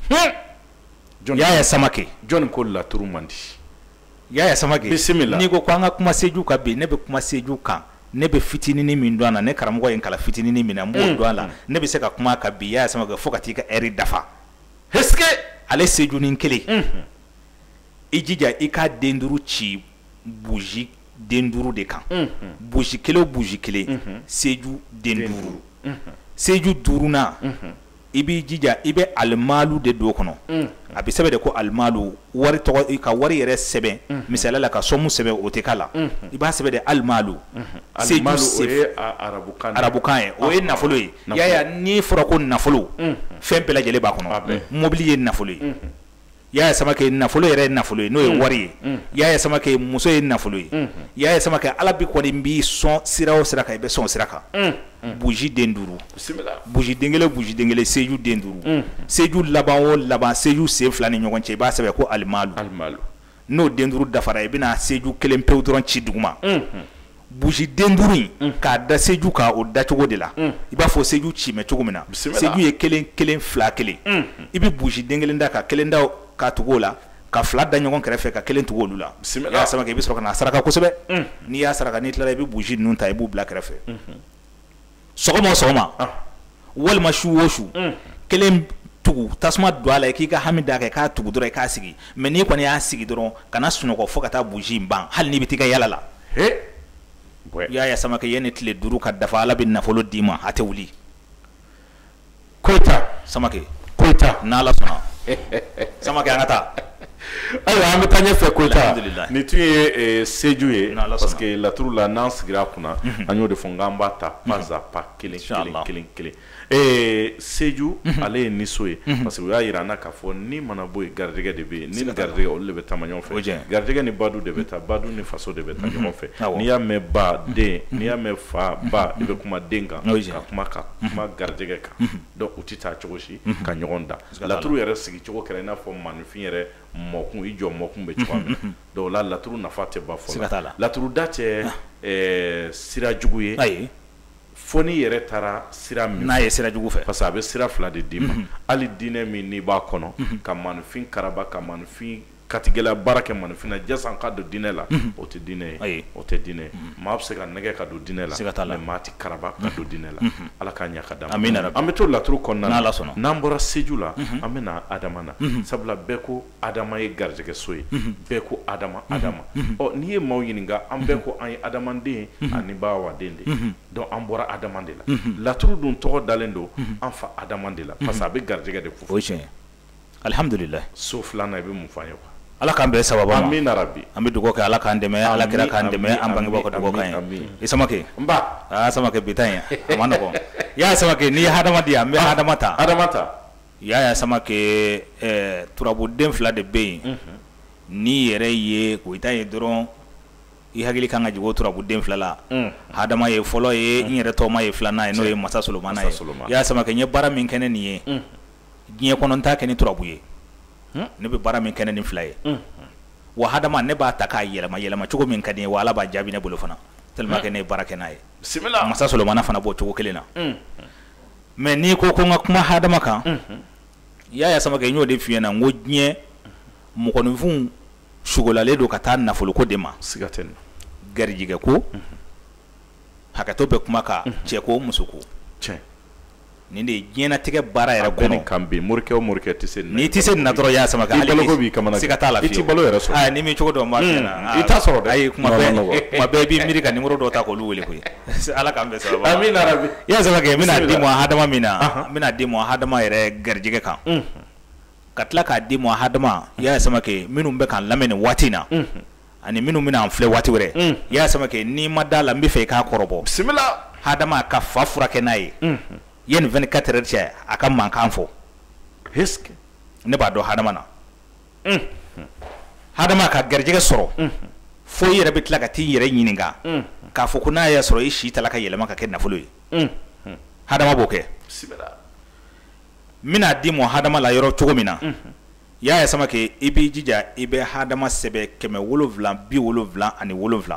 y'a ye Samake jɔnni ko laturu man di y'a ye Samake bisimila n'i ko ko an ka kuma seju kan bi ne bɛ kuma seju kan ne bɛ fitininin min dɔn a la ne karamɔgɔ ye n kalan fitininin min na n b'o dɔn a la ne bɛ se ka kuma kan bi y'a ye Samake fo ka t'i ka heure dafa est-ce que ale sejunin kelen i jija i k'a den duuru ci bougie den duuru de kan bougie kelen o bougie kelen seju den duuru seju duurunan i b'i jija i bɛ alimalu de don o kɔnɔ a bɛ sɛbɛn de ko alimalu wari tɔgɔ ka wari yɛrɛ sɛbɛn misaliya la ka sɔmu sɛbɛn o tɛ k'a la i b'a sɛbɛn de alimalu seju o ye arabukan arabukan ye o ye nafolo ye y'a ye n'i fɔra ko nafolo fɛn bɛɛ lajɛlen b'a kɔnɔ mobili ye nafolo ye y'a ye Samake nafolo yɛrɛ ye nafolo ye n'o ye wari ye y'a ye Samake muso ye nafolo ye y'a ye Samake Ala bi kɔni b'i sɔn sira o sira kan i bɛ sɔn sira kan bougie den duuru bougie den kelen bougie den kelen seju den duuru seju laban o laban seju sen fila ni ɲɔgɔn cɛ i b'a sɛbɛn ko alimalu n'o den duuru dafara i bɛna seju kelen pewu dɔrɔn ci duguma bougie den duuru in k'a da seju kan o dacogo de la i b'a fɔ seju cimɛ cogo min na seju ye kelen kelen fila kelen i bɛ bougie den kelen da ka kelen da k'a tugu o la ka fila da ɲɔgɔn kɛrɛfɛ ka kelen tugu olu la y'a Samake i bɛ sɔrɔ ka na saraka kosɛbɛ n'i y'a saraka n'i tilala i bɛ bougie ninnu ta i b'u bila kɛrɛfɛ sɔgɔma o sɔgɔma walima su o su kelen tugu tasuma don a la i k'i ka hami d'a kan i k'a tugu dɔrɔn i k'a sigi mais n'i kɔni y'a sigi dɔrɔn kana sunɔgɔ fo ka taa bougie in ban hali n'i bɛ t'i ka yala la y'a ye Samake yanni tile duuru ka dafa Ala bɛ nafolo d'i ma a tɛ wuli Koyita Samake Koyita n'Ala sɔnna Samake an ka taa ayiwa an bɛ taa ɲɛfɛ Koyita nin tun ye seju ye parce que laturu la n'an sigira kunna an y'o de fɔ k'an b'a ta pas à pas kelen kelen kelen kelen ee seju ale ye niso ye parce que u y'a yira an na k'a fɔ ni mana bɔ yen garijɛgɛ de bɛ yen ni garijɛgɛ olu de bɛ taama ɲɔgɔn fɛ garijɛgɛ ni badu de bɛ taa badu ni faso de bɛ taa ɲɔgɔn fɛ n'i y'a mɛn ba den n'i y'a mɛn fa ba i bɛ kuma den kan ka kuma kan kuma garijɛgɛ kan donc u tɛ taa cogo si ka ɲɔgɔn da laturu yɛrɛ sigi cogo kɛra i n'a fɔ maninfin yɛrɛ mɔkun i jɔ mɔkun bɛ cogoya min na donc la laturu nafa tɛ ban fɔlɔ la laturu da tɛ sira jugu ye fo n'i yɛrɛ taara sira min n'a ye sira jugu fɛ parce que a bɛ sira fila de d'i ma hali diinɛ min n'i b'a kɔnɔ ka maninfin karaba ka maninfin katigɛla baara kɛ maninfin na jasan ka don diinɛ la o tɛ diinɛ ye o tɛ diinɛ ye maa bɛ se ka nɛgɛ ka don diinɛ la mais maa tɛ karaba ka don diinɛ la Ala ka ɲa ka d'an ma an bɛ to laturu kɔnɔna na n'an bɔra seju la an bɛ na Adama na sabula bɛɛ ko Adama ye garijɛgɛ so ye bɛɛ ko Adama Adama ɔ n'i ye maaw ɲininka an bɛɛ ko an ye adamaden ani bawaden de donc an bɔra Adama de la laturu dun tɔgɔ dalen don an fa Adama de la parce que a bɛ garijɛgɛ de ko fɔ alhamdulillah so filanan i bɛ mun fɔ an ye quoi ala k'an bɛɛ sababa ma amina rabi an bɛ dugawu kɛ ala k'an dɛmɛ ala kira k'an dɛmɛ an bangebaaw ka dugawu k'an ye i Samakɛ n ba aa Samakɛ bi ta in a ma nɔgɔn y'a Samakɛ n'i ye hadamaden an bɛ hadama ta hadama ta y'a Samakɛ ɛɛ turabuden fila de bɛ yen n'i yɛrɛ ye ko i ta ye dɔrɔn i hakili kan ka jigin o turabuden fila la hadama ye fɔlɔ ye n yɛrɛ tɔgɔma ye filanan ye n'o ye Masa Solomana ye y'a Samakɛ n ye baara min kɛ ne nin ye diɲɛ kɔnɔ n t'a kɛ ni turabu ye ne bɛ baara min kɛ ne nin fila ye wa hadama ne b'a ta k'a yɛlɛma yɛlɛma cogo min ka di n ye wa ala b'a jaabi ne bolo fana tellement que ne ye baara kɛ n'a ye bisimila Masa Solomana fana b'o cogo kelen na mais n'i ko ko n ka kuma hadama kan y'a Samakɛ n y'o de f'i ɲɛna n ko diɲɛ mɔgɔninfinw sugolalen don ka taa nafoloko de ma siga tɛ nin na garijɛgɛ ko hakɛto bɛ kuma kan cɛ ko muso ko tiɲɛ nin de ye diɲɛnatigɛ baara yɛrɛ kɔnɔ nin kan bi morikɛ o morikɛ tɛ se nin na n'i tɛ se nin na dɔrɔn y'a Samakɛ i baloko b'i kamana siga t'a la i t'i balo yɛrɛ sɔrɔ aa ni min cogo dɔn n b'a f'i ɲɛna i t'a sɔrɔ dɛ ayi kuma bɛɛ kuma bɛɛ i b'i miiri ka numéro dɔ ta k'olu wele koyi ala k'an bɛɛ sababa amina rabi y'a Samakɛ n bɛna di ma hadama min na n bɛna di ma hadama yɛrɛ garijɛgɛ kan ka tila k'a di ma hadama y'a Samakɛ minnu bɛ k'an lamɛn nin waati in na ani minnu bɛna an filɛ waati wɛrɛ y'a Samakɛ n'i ma da la n bɛ fɛ i k'a kɔrɔbɔ bisimila hadama ka fa furakɛ n'a ye yanni vingt-quatre heures cɛ a ka mankan fɔ est-ce que ne b'a dɔn hadama na hadama ka garijɛgɛ sɔrɔ fo i yɛrɛ bɛ tila ka t'i yɛrɛ ɲininka k'a fɔ ko n'a y'a sɔrɔ i si tala ka yɛlɛma ka kɛ nafolo ye hadama b'o kɛ bisimila n bɛna di mɔ hadama la yɔrɔ cogo min na y'a Samakɛ i b'i jija i bɛ hadama sɛbɛ kɛmɛ wolonwula bi wolonwula ani wolonwula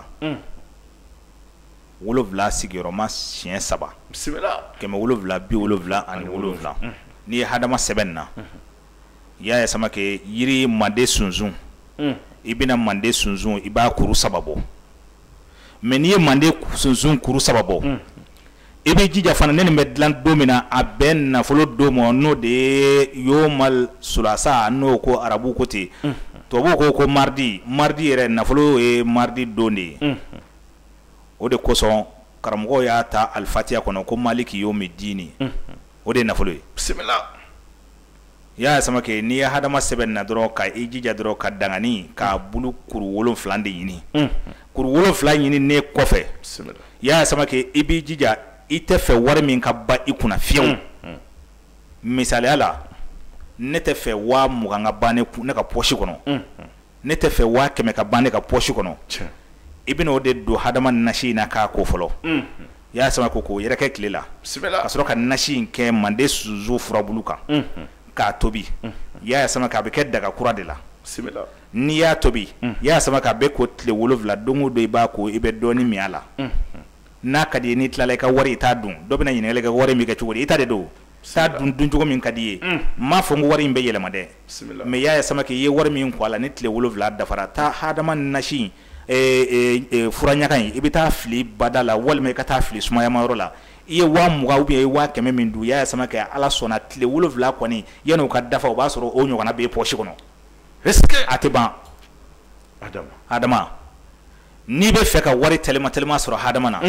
wolonwula sigiyɔrɔma siɲɛ saba bisimila kɛmɛ wolonwula bi wolonwula ani wolonwula n'i ye hadama sɛbɛn nin na y'a Samakɛ yiri mande sunsun i bɛna mande sunsun i b'a kuru saba bɔ mais n'i ye mande sunsun kuru saba bɔ i bɛ jija fana ne nin bɛ dilan don min na a bɛɛ nafolo don ma n'o de ye yomal sulasa n'o ko arabu ko ten tubabuw ko ko mardi mardi yɛrɛ nafolo ye mardi don de ye o de kosɔn karamɔgɔw y'a ta alifatiya kɔnɔ ko maliki yomi dini o de ye nafolo ye bisimila y'a Samakɛ n'i ye hadama sɛbɛn na dɔrɔn ka i jija dɔrɔn ka dangani k'a bulu kuru wolonwula de ɲini kuru wolonwula ɲini ne kɔfɛ y'a Samakɛ i b'i jija i tɛ fɛ wari min ka ba i kunna fiyewu misaliya la ne tɛ fɛ waa mugan ka ban ne ka poche kɔnɔ ne tɛ fɛ waa kɛmɛ ka ban ne ka poche kɔnɔ i bɛna o de don hadama nasi in na k'a ko fɔlɔ y'a Samakɛ k'o yɛrɛ kɛ tile la ka sɔrɔ ka nasi in kɛ mande sunsun furabulu kan k'a tobi y'a Samakɛ a bɛ kɛ daga kura de la n'i y'a tobi y'a Samakɛ a bɛ ko tile wolonwula don o don i b'a ko i bɛ dɔɔni min a la n'a ka di ye n'i tilala i ka wari i t'a dun dɔ bɛna ɲininkali kɛ wari min kɛ cogo di i ta de don t'a dun dun cogo min ka di ye n m'a fɔ n ko wari in bɛ yɛlɛma dɛ mais y'a Samakɛ i ye wari min kɔ a la ni tile wolonwula dafara taa hadama nasi fura ɲaga in i bɛ taa fili bada la walima i ka taa fili sumayamayɔrɔ la i ye waa mugan ou bien i ye waa kɛmɛ min dun y'a Samakɛ ala sɔnna tile wolonwula kɔni yanni o ka dafa o b'a sɔrɔ o ɲɔgɔnna b'e poche kɔnɔ est-ce que a tɛ ban adama adama n'i bɛ fɛ ka wari tɛlɛma tɛlɛma sɔrɔ hadama na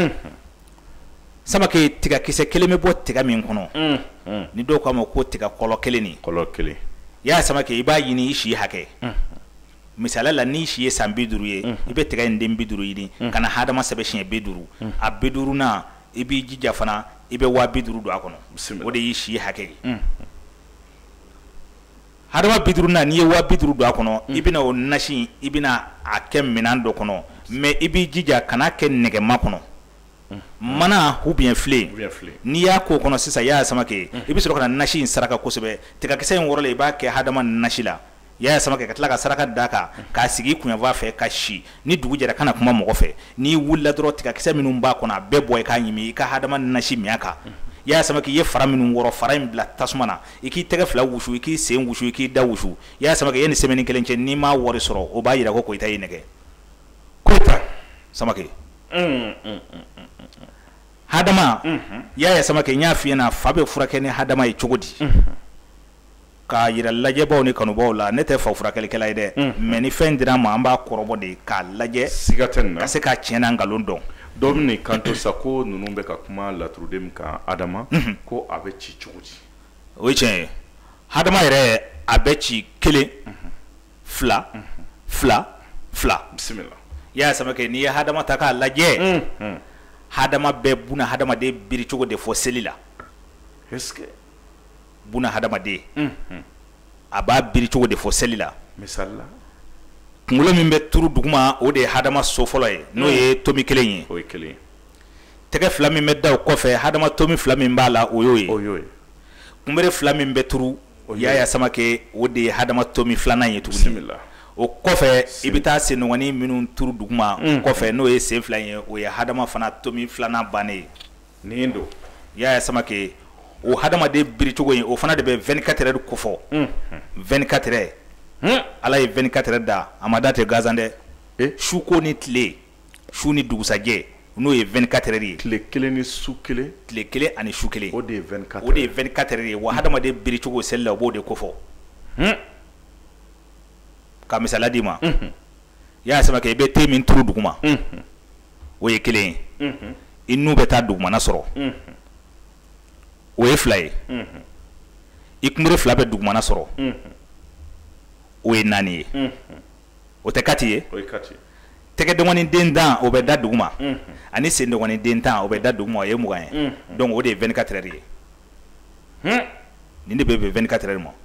Samakɛ tigakisɛ kelen bɛ bɔ tiga min kɔnɔ ni dɔw k'a ma ko tiga kɔlɔ kelen nin kɔlɔ kelen y'a Samakɛ i b'a ɲini i si hakɛ misaliya la n'i si ye san bi duuru ye i bɛ tiga in den bi duuru ɲini ka na hadama sɛbɛn siɲɛ bi duuru a bi duuru na i b'i jija fana i bɛ waa bi duuru don a kɔnɔ o de y'i si hakɛ ye hadama bi duuru na n'i ye waa bi duuru don a kɔnɔ i bɛna o nasi i bɛna a kɛ minɛn dɔ kɔnɔ mais i b'i jija kana kɛ nɛgɛma kɔnɔ mana ou bien filen n'i y'a k'o kɔnɔ sisan y'a Samakɛ i bɛ sɔrɔ ka na nasi in saraka kosɛbɛ tigakisɛ in wɔrɔlen i b'a kɛ hadama nasi la y'a Samakɛ ka tila ka saraka d'a kan k'a sigi i kunyanfan fɛ ka si ni dugu jɛra kana kuma mɔgɔ fɛ n'i wulila dɔrɔn tigakisɛ minnu b'a kɔnɔ a bɛɛ bɔ i k'a ɲimi i ka hadama nasi min a kan y'a Samakɛ i ye fara minnu wɔrɔ fara in bila tasuma na i k'i tɛgɛ fila wusu i k'i sen wusu i k'i da wusu y'a Samakɛ yanni semaine kelen cɛ n'i m'a wari sɔrɔ o b'a yira ko Koyita y'i nɛgɛ Koyita Samakɛ hadama y'a Samakɛ n y'a f'i ɲɛna fa bɛ furakɛ ni hadama ye cogo di k'a yira lajɛbaw ni kanubaw la ne tɛ fa furakɛlikɛla ye dɛ mais ni fɛn dira ma an b'a kɔrɔbɔ de k'a lajɛ siga tɛ nin na ka se k'a tiɲɛ n'a nkalon dɔn dɔ bɛ n'i kanto sa ko ninnu bɛ ka kuma laturuden min kan Adama ko a bɛ ci cogo di o ye tiɲɛ ye hadama yɛrɛ a bɛ ci kelen fila fila fila bisimila y'a sama kɛ n'i ye hadama ta k'a lajɛ hadama bɛɛ buna hadamaden biri cogo de fɔ seli la est-ce que buna hadamaden a b'a biri cogo de fɔ seli la misali la kunkolo min bɛ turu duguma o de ye hadama so fɔlɔ ye n'o ye tomi kelen ye o ye kelen tɛgɛ fila min bɛ da o kɔfɛ hadama tomi fila min b'a la o y'o ye o y'o ye kunbere fila min bɛ turu yaya samakɛ o de ye hadama tomi filanan ye tuguni bisimila o kɔfɛ i bɛ taa senɔgɔnin minnu turu duguma kɔfɛ n'o ye sen fila ye o ye hadama fana tomi filanan bannen ye nin don yaya samakɛ o hadamaden biricogo in o fana de bɛ vingt-quatre heures kofɔ vingt-quatre heures ala ye vingt-quatre heures da a ma da tɛ gazan dɛ suko ni tile su ni dugusajɛ n'o ye vingt-quatre heures ye tile kelen ni su kelen tile kelen ani su kelen o de ye vingt-quatre o de ye vingt-quatre heures ye wa hadamaden biricogo seli la o b'o de kofɔ ka misala d'i ma y'a samakɛ i bɛ te min turu duguma o ye kelen ye i n'u bɛ taa dugumana sɔrɔ o ye fila ye i kunbere fila bɛ dugumana sɔrɔ o ye naani ye o tɛ kati ye o ye kati tɛgɛ dɔgɔnin den tan o bɛ da duguma ani sen dɔgɔnin den tan o bɛ da duguma o ye mugan ye donc o de ye vingt-quatre heures ye nin de bɛ bɛn vingt-quatre heures ma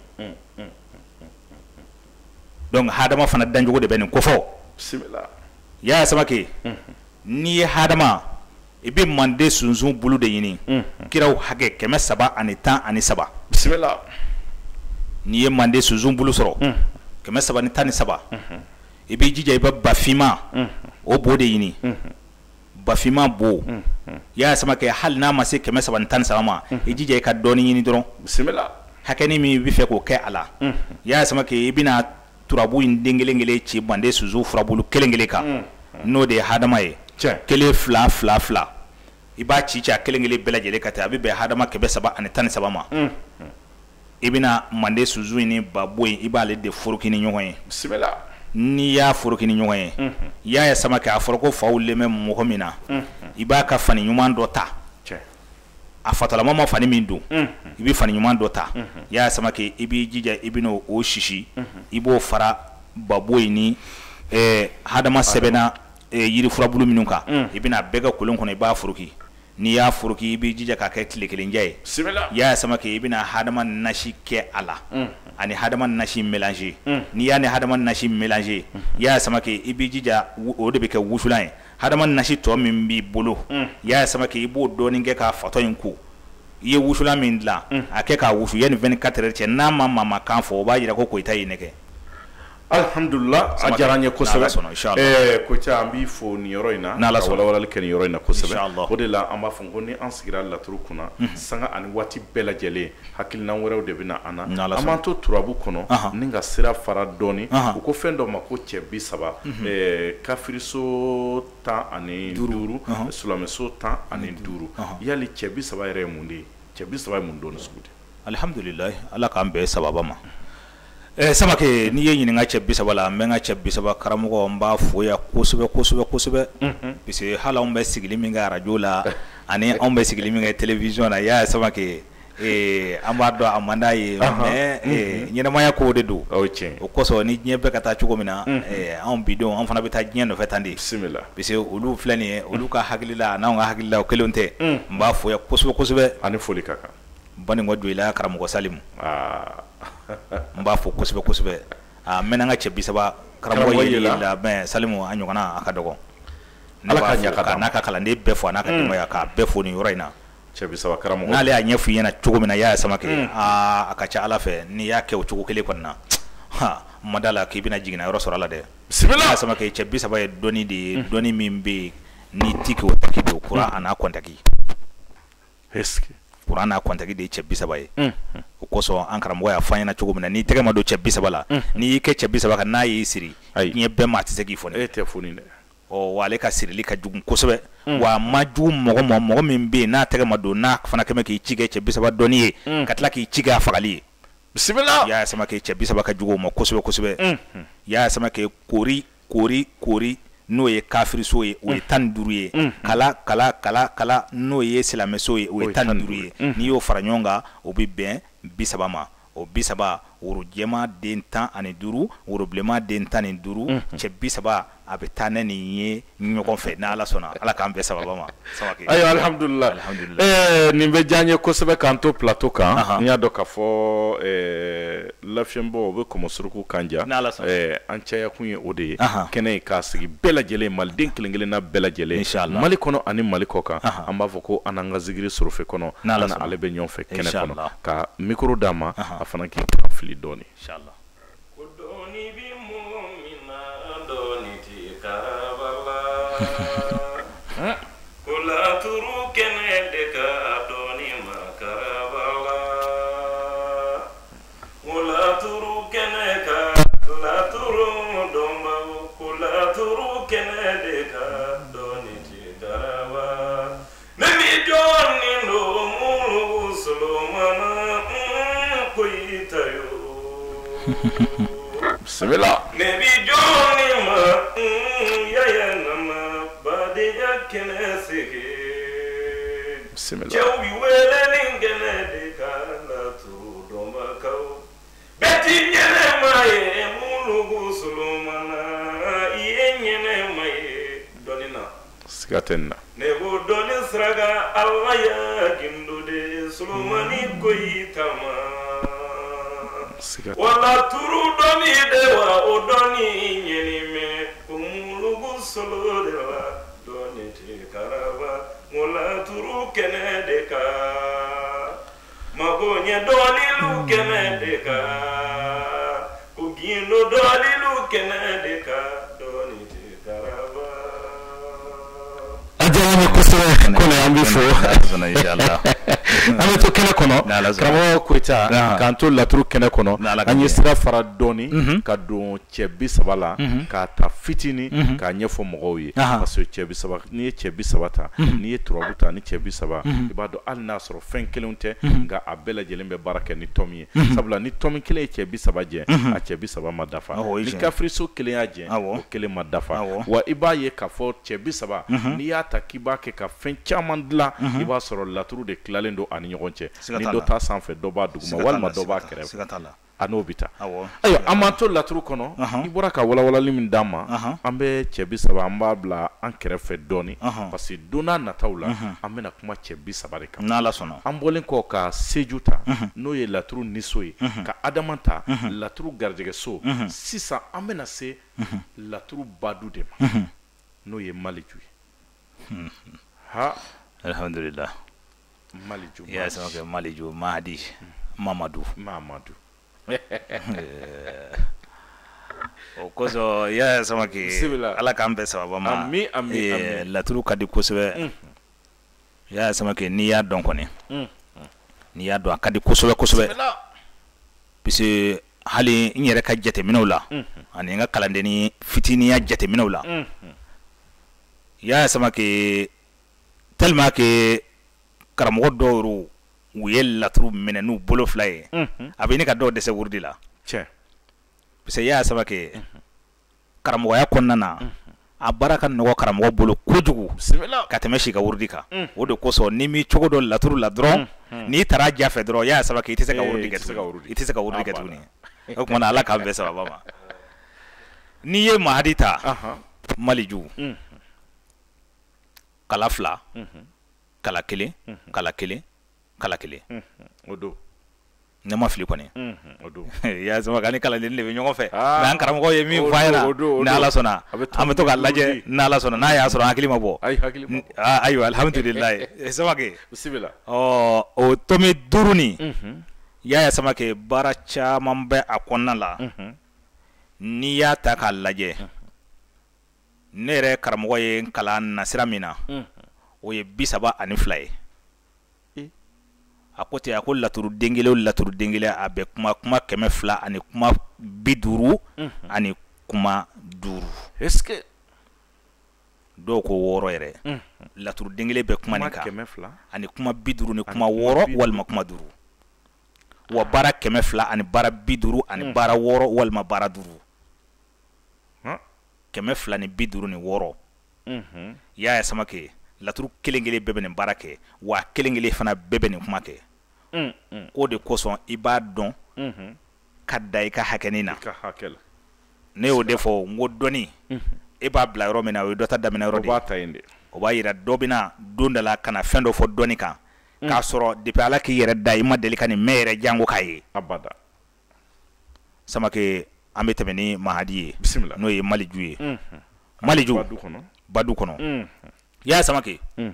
donc hadama fana dancogo de bɛ nin kofɔ bisimila yaya samakɛ n'i ye hadama i bɛ manden sunsun bulu de ɲini kiraw hakɛ kɛmɛ saba ani tan ani saba bisimila n'i ye manden sunsun bulu sɔrɔ kɛmɛ saba ni tan ni saba i b'i jija i bɛ bafinma o bo de ɲini bafinma bo yaya samakɛ hali n'a ma se kɛmɛ saba ni tan ni saba ma i jija i ka dɔɔni ɲini dɔrɔn bisimila hakɛni min i bɛ fɛ k'o kɛ a la yaya samakɛ i bɛna turabu in den kelen kelen ci manden sunsun furabulu kelen kelen kan n'o de ye hadama ye kelen fila fila fila i b'a ci ci a kelen kelen bɛɛ lajɛlen ka taa a bɛ bɛn hadama kɛmɛ saba ani tan ni saba ma i bɛna manden sunsun ni babo in i b'ale de foroki ni ɲɔgɔn ye bisimila n'i y'a foroki ni ɲɔgɔn ye yaya samakɛ a fɔra ko faw lemɛ mɔgɔ min na i b'a ka fani ɲuman dɔ ta a fatalama ma fani min don i bɛ fani ɲuman dɔ ta yaya samakɛ i b'i jija i bɛna o sisi i b'o fara babo in ni hadama sɛbɛnna yiri furabulu minnu kan i bɛna bɛɛ kɛ kolon kɔnɔ i b'a foroki n'i y'a foroki i b'i jija k'a kɛ tile kelen ja ye yaya samakɛ i bɛna hadama nasi kɛ a la ani hadama nasi mélanger n'i y'a ni hadama nasi mélanger yaya samakɛ i b'i jija o de bɛ kɛ wusulan ye hadama nasi tɔ min b'i bolo yaya samakɛ i b'o dɔɔnin kɛ k'a fatɔ in ko i ye wusulan min dilan a kɛ k'a wusu yanni vingt-quatre heures cɛ n'a ma maamakan fɔ o b'a jira ko koyita y'i nɛgɛ alhamdulillah a diyara n ye kosɛbɛ ɛɛ Koyita an b'i fo nin yɔrɔ in na ka walawalali kɛ nin yɔrɔ in na kosɛbɛ o de la an b'a fɔ ko ni an sigira laturu kunna sanga ani waati bɛɛ lajɛlen hakilina wɛrɛw de bɛ na an na an b'an to turabu kɔnɔ ni ka sira fara dɔɔni u ko fɛn dɔ ma ko cɛ bi saba ɛɛ kafiriso tan ani duuru silamɛso tan ani duuru yali cɛ bi saba yɛrɛ ye mun de ye cɛ bi saba ye mun dɔɔni sugu de alhamdulilayi ala k'an bɛɛ sababa ma Eh, Samakɛ n'i ye ɲininka cɛ bi saba la n bɛ n ka cɛ bi saba karamɔgɔ n b'a fo yan kosɛbɛ kosɛbɛ kosɛbɛ parce que hali anw bɛ sigili min kɛ arajo la ani anw bɛ sigili min kɛ télévision na y'a Samakɛ eh, an b'a dɔn a man d'a ye mais eh, ɲɛnamaya kow de don o kosɔn ni diɲɛ bɛɛ ka taa cogo min na eh, anw bidenw an fana bɛ taa diɲɛ nɔfɛ tan de parce que olu filɛ nin ye olu ka hakilila n'anw ka hakilila o kelenw tɛ n b'a fo yan kosɛbɛ kosɛbɛ ani foli ka kan Banikɔ Doyila karamɔgɔ Salimu n b'a fɔ kosɛbɛ kosɛbɛ a mɛn an ka cɛ bi saba karamɔgɔ ye la mais Salimu a ɲɔgɔnna a ka dɔgɔ ala ka ɲa ka n'a ka kalanden bɛɛ fɔ a n'a ka denbaya k'a bɛɛ fɔ nin yɔrɔ in na cɛ bi saba karamɔgɔ n'ale y'a ɲɛfɔ i ɲɛna cogo min na y'a Samakɛ aa a ka ca ala fɛ n'i y'a kɛ o cogo kelen kɔni na ha ma d'a la k'i bɛna jiginna yɔrɔ sɔrɔ a la dɛ bisimila y'a Samakɛ cɛ bi saba ye dɔnni de ye dɔnni min bɛ yen n'i ti k'o taki don kuran a n'a kɔntaki kuran n'a kɔntaki de ye cɛ bi saba ye o kosɔn an karamɔgɔ y'a fɔ an ɲɛna cogo min na n'i tɛgɛ ma don cɛ bi saba la n'i y'i kɛ cɛ bi saba kan n'a y'i siri diɲɛ bɛɛ maa tɛ se k'i fɔ e tɛ foni dɛ ɔ wa ale ka sirili ka jugu kosɛbɛ wa a ma jugu mɔgɔ ma mɔgɔ min bɛ yen n'a tɛgɛ ma don n'a fana kɛmɛ k'i ci kɛ cɛ bi saba dɔnni ye ka tila k'i ci kɛ a fagali ye bisimila y'a Samakɛ cɛ bi saba ka jugu o ma kosɛbɛ kosɛbɛ y'a Samakɛ koori koori koori n'o ye kafiriso ye o ye tan ni duuru ye kala kala kala kala n'o ye silamɛso ye o ye tan ni duuru ye n'i y'o fara ɲɔgɔn kan o bɛ bɛn bi saba ma o bi saba woro jɛma den tan ani duuru woro bilenma den tan ni duuru cɛ bi saba a bɛ taa ne nin ye ɲɔgɔn fɛ ni Ala sɔnna Ala k'an bɛɛ sababa ma Samake. Ayiwa alhamdulillah ɛɛ nin bɛ diya n ye kosɛbɛ k'an to plateau kan n y'a dɔn k'a fɔ ɛɛ lafiyɛnbɔ o bɛ kɔmɔ suruku kan ja ɛɛ an cayakun ye o de ye kɛnɛ ye k'a sigi bɛɛ lajɛlen maliden kelen kelenna bɛɛ lajɛlen Mali kɔnɔ ani Mali kɔ kan an b'a fɔ ko an n'an ka zikiri sorofe kɔnɔ an ale bɛ ɲɔgɔn fɛ kɛnɛ kɔnɔ ka micro d'a ma a fana k'i kan fili dɔɔni inshallah. Bismillah. Maybe Johnny ma ya nama badia kenesige. Bismillah. Jowi wele ningene de kala tu domba kau. Beti nyene mai mulugu sulumana iye nyene mai donina. Skatenna. Nebo doni sraga Allah ya gindude sulumani koitama. Wala turu doni dewa o doni nyeni me kumulugu solo dewa doni te karaba wala turu kene deka magonya doni lu kene deka kugino doni lu kene deka doni te karaba ajani kusere kone ambifo inshallah an to kɛnɛ kɔnɔ karamɔgɔ Koyita k'an to laturu kɛnɛ kɔnɔ an ye sira fara dɔɔni ka don cɛ bi saba la k'a ta fitini k'a ɲɛfɔ mɔgɔw ye parce que cɛ bi saba n'i ye cɛ bi saba ta n'i ye turabu ta ni cɛ bi saba i b'a dɔn hali n'a sɔrɔ fɛn kelenw tɛ nka a bɛɛ lajɛlen bɛ baara kɛ ni tɔmi ye sabula ni tɔmi kelen ye cɛ bi saba jɛ a cɛ bi saba ma dafa ni kafiriso kelen y'a jɛ o kelen ma dafa wa i b'a ye k'a fɔ cɛ bi saba n'i y'a ta k'i b'a kɛ ka fɛn caman dilan i b'a sɔrɔ laturu de tilalen don ani ɲɔgɔn cɛ ni dɔ ta sanfɛ dɔ b'a duguma walima dɔ b'a kɛrɛfɛ a n'o bi taa ayiwa an b'an to laturu kɔnɔ i bɔra ka walawalali min d'an ma an bɛ cɛ bi saba an b'a bila an kɛrɛfɛ dɔɔni parce que don n'a nataw la an bɛna kuma cɛ bi saba de kan n'Ala sɔnna an bɔlen kɔ ka seju ta n'o ye laturu niso ye ka adama ta laturu garijɛgɛso sisan an bɛna se laturu badu de ma n'o ye Maliju ye ha alhamdulillah Maliju ya sama ke Maliju Mahdi Mamadu Mamadu o koso ya sama ke Ala k'an bɛɛ sababa ma ami ami ami laturu ka di kosɛbɛ ya sama ke n'i y'a dɔn kɔni n'i y'a dɔn a ka di kosɛbɛ kosɛbɛ puisque hali n yɛrɛ ka jateminɛw la ani n ka kalandenni fitiniya jateminɛw la ya sama ke tellement que karamɔgɔ dɔw u ye laturu minɛ n'u bolo fila ye a bɛ ne ka dɔw dɛsɛ wurudi la tiɲɛ parce que y'a saba kɛ karamɔgɔya kɔnɔna na a baara ka nɔgɔ karamɔgɔ bolo kojugu ka tɛmɛ si ka wurudi kan o de kosɔn ni mi cogo dɔ laturu la dɔrɔn n'i taara ja fɛ dɔrɔn y'a saba kɛ i tɛ se ka wurudi kɛ tuguni i tɛ se ka wurudi kɛ tuguni o kumana Ala k'an bɛɛ sababa ma n'i ye Mahadi ta Maliju kala fila kala kelen kala kelen kala kelen o don ne ma fili kɔni o don ya sama kan ni kalanden de bɛ ɲɔgɔn fɛ mais an karamɔgɔ ye min fɔ an ɲɛna ni Ala sɔnna an bɛ to ka lajɛ ni Ala sɔnna n'a y'a sɔrɔ hakili ma bɔ ayiwa alhamdulillah Samake bisimila ɔ o tɔmi duuru nin y'a ye Samake baara caman bɛ a kɔnɔna la n'i y'a ta k'a lajɛ ne yɛrɛ karamɔgɔ ye kalan nasira min na o ye bi saba ani fila ye a ko ten a ko laturu den kelen o laturu den kelen a bɛ kuma kuma kɛmɛ fila ani kuma bi duuru ani kuma duuru est-ce que dɔw ko wɔɔrɔ yɛrɛ laturu den kelen bɛ kuma nin kan ani kuma bi duuru ni kuma wɔɔrɔ walima kuma duuru wa baara kɛmɛ fila ani baara bi duuru ani baara wɔɔrɔ walima baara duuru kɛmɛ fila ni bi duuru ni wɔɔrɔ y'a ye Samake laturu kelen kelen bɛɛ bɛ nin baara kɛ wa kelen kelen fana bɛɛ bɛ nin kuma kɛ o de kosɔn i b'a dɔn ka da i ka hakɛnin na ka hakɛ la ne y'o de fɔ n ko dɔnni e b'a bila yɔrɔ min na o ye dɔ ta daminɛ yɔrɔ de o b'a ta yen de o b'a yira dɔ bɛna don dɔ la ka na fɛn dɔ fɔ dɔnni kan k'a sɔrɔ depuis Ala k'i yɛrɛ da i ma deli ka nin mɛn yɛrɛ jango k'a ye abada Samake an bɛ tɛmɛ ni Mahadi ye bisimila n'o ye Maliju ye Maliju badu kɔnɔ badu kɔnɔ ya Samake n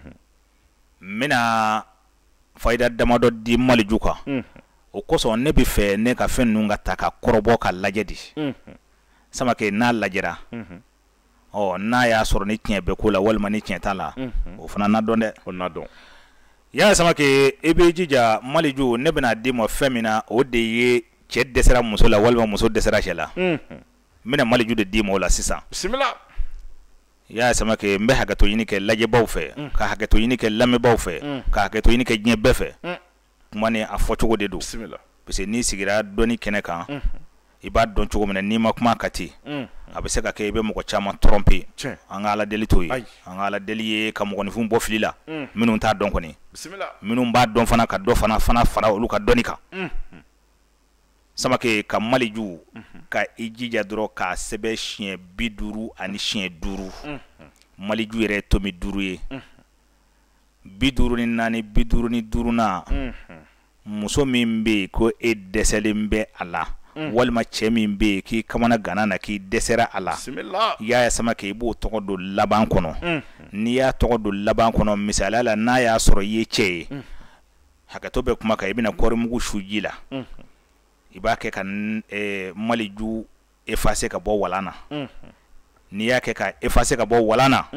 bɛna fayida damadɔ di Maliju kan o kosɔn ne bɛ fɛ ne ka fɛn ninnu ka ta ka kɔrɔbɔ ka lajɛ di Samake n'a lajɛra ɔ n'a y'a sɔrɔ ni tiɲɛ bɛ ko la walima ni tiɲɛ t'a la o fana na dɔn dɛ o na dɔn ya Samake e bɛ jija Maliju ne bɛna di ma fɛn min na o de ye cɛ dɛsɛra muso la walima muso dɛsɛra cɛ la n bɛna Maliju de di ma o la sisan bisimila ya Samake n bɛ hakɛto ɲini kɛ lajɛbaw fɛ ka hakɛto ɲini kɛ lamɛnbaw fɛ ka hakɛto ɲini kɛ diɲɛ bɛɛ fɛ kuma ni a fɔcogo de don bisimila parce que n'i sigira dɔnni kɛnɛ kan i b'a dɔn cogo min na n'i ma kuma ka ten a bɛ se ka kɛ i bɛ mɔgɔ caman tromper an ka Ala deli t'o ye an ka Ala deli ye ka mɔgɔninfin bɔ fili la minnu t'a dɔn kɔni bisimila minnu b'a dɔn fana ka dɔ fana fana fara olu ka dɔnni kan Samake ka Maliju ka i jija dɔrɔn k'a sɛbɛn siɲɛ bi duuru ani siɲɛ duuru Maliju yɛrɛ ye tomi duuru ye bi duuru ni naani bi duuru ni duurunan muso min bɛ yen ko e dɛsɛlen bɛ a la walima cɛ min bɛ yen k'i kamana gana na k'i dɛsɛra a la y'a Samake i b'o tɔgɔ don laban kɔnɔ n'i y'a tɔgɔ don laban kɔnɔ misaliya la n'a y'a sɔrɔ i ye cɛ ye hakɛto bɛ kuma kan i bɛna kɔɔrimugu su ji la i b'a kɛ ka Maliju effacer ka bɔ walan na n'i y'a kɛ ka effacer ka bɔ walan na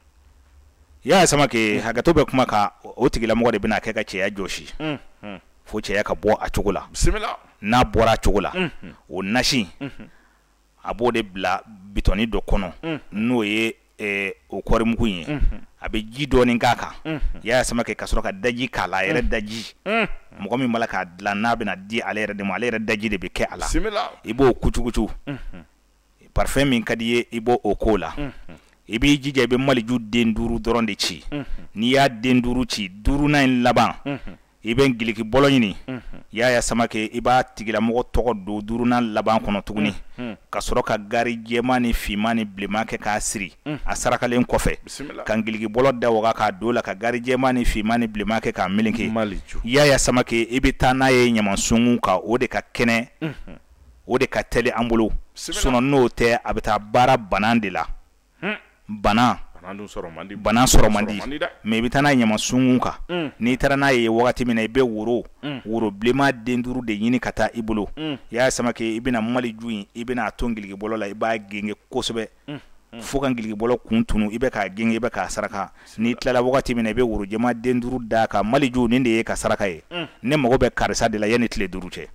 y'a Samake hakɛto bɛ kuma kan o tigilamɔgɔ de bɛna kɛ ka cɛya jɔsi fo cɛya ka bɔ a cogo la n'a bɔra a cogo la o nasi a b'o de bila bitɔni dɔ kɔnɔ n'o ye o kɔɔrimugu ye a bɛ ji dɔɔni k'a kan y'a Samake ka sɔrɔ ka daji k'a la a yɛrɛ daji mɔgɔ min b'a la k'a dilan n'a bɛna di ale yɛrɛ de ma ale yɛrɛ daji de bɛ kɛ a la i b'o kucukucu parfum min ka di ye i b'o o k'o la i b'i jija i bɛ Maliju den duuru dɔrɔn de ci n'i y'a den duuru ci duurunan in laban i bɛ ngiliki bɔlɔ ɲini y'a Samake i b'a tigilamɔgɔ tɔgɔ don duurunan laban kɔnɔ tuguni ka sɔrɔ ka gari jɛman ni finman ni bilenman kɛ k'a siri a sarakalen kɔfɛ ka ngiliki bɔlɔ da waga k'a don la ka gari jɛman ni finman ni bilenman kɛ k'a meleke y'a Samake i bɛ taa n'a ye ɲamansungun kan o de ka kɛnɛ o de ka teli an bolo sinon n'o tɛ a bɛ taa baara banan de la bana bana sɔrɔ man di mais i bɛ taa n'a ye ɲamansungun kan n'i taara n'a ye wagati min na i bɛ woro woro bilenman den duuru de ɲini ka taa i bolo y'a Samake i bɛna Maliju in i bɛna a to ngiliki bɔlɔ la i b'a genge kosɛbɛ fo ka ngiliki bɔlɔ kun tunu i bɛ k'a genge i bɛ k'a saraka n'i tilala wagati min na i bɛ woro jɛman den duuru da kan Maliju nin de ye ka saraka ye ne mago bɛ karisa de la yanni tile duuru cɛ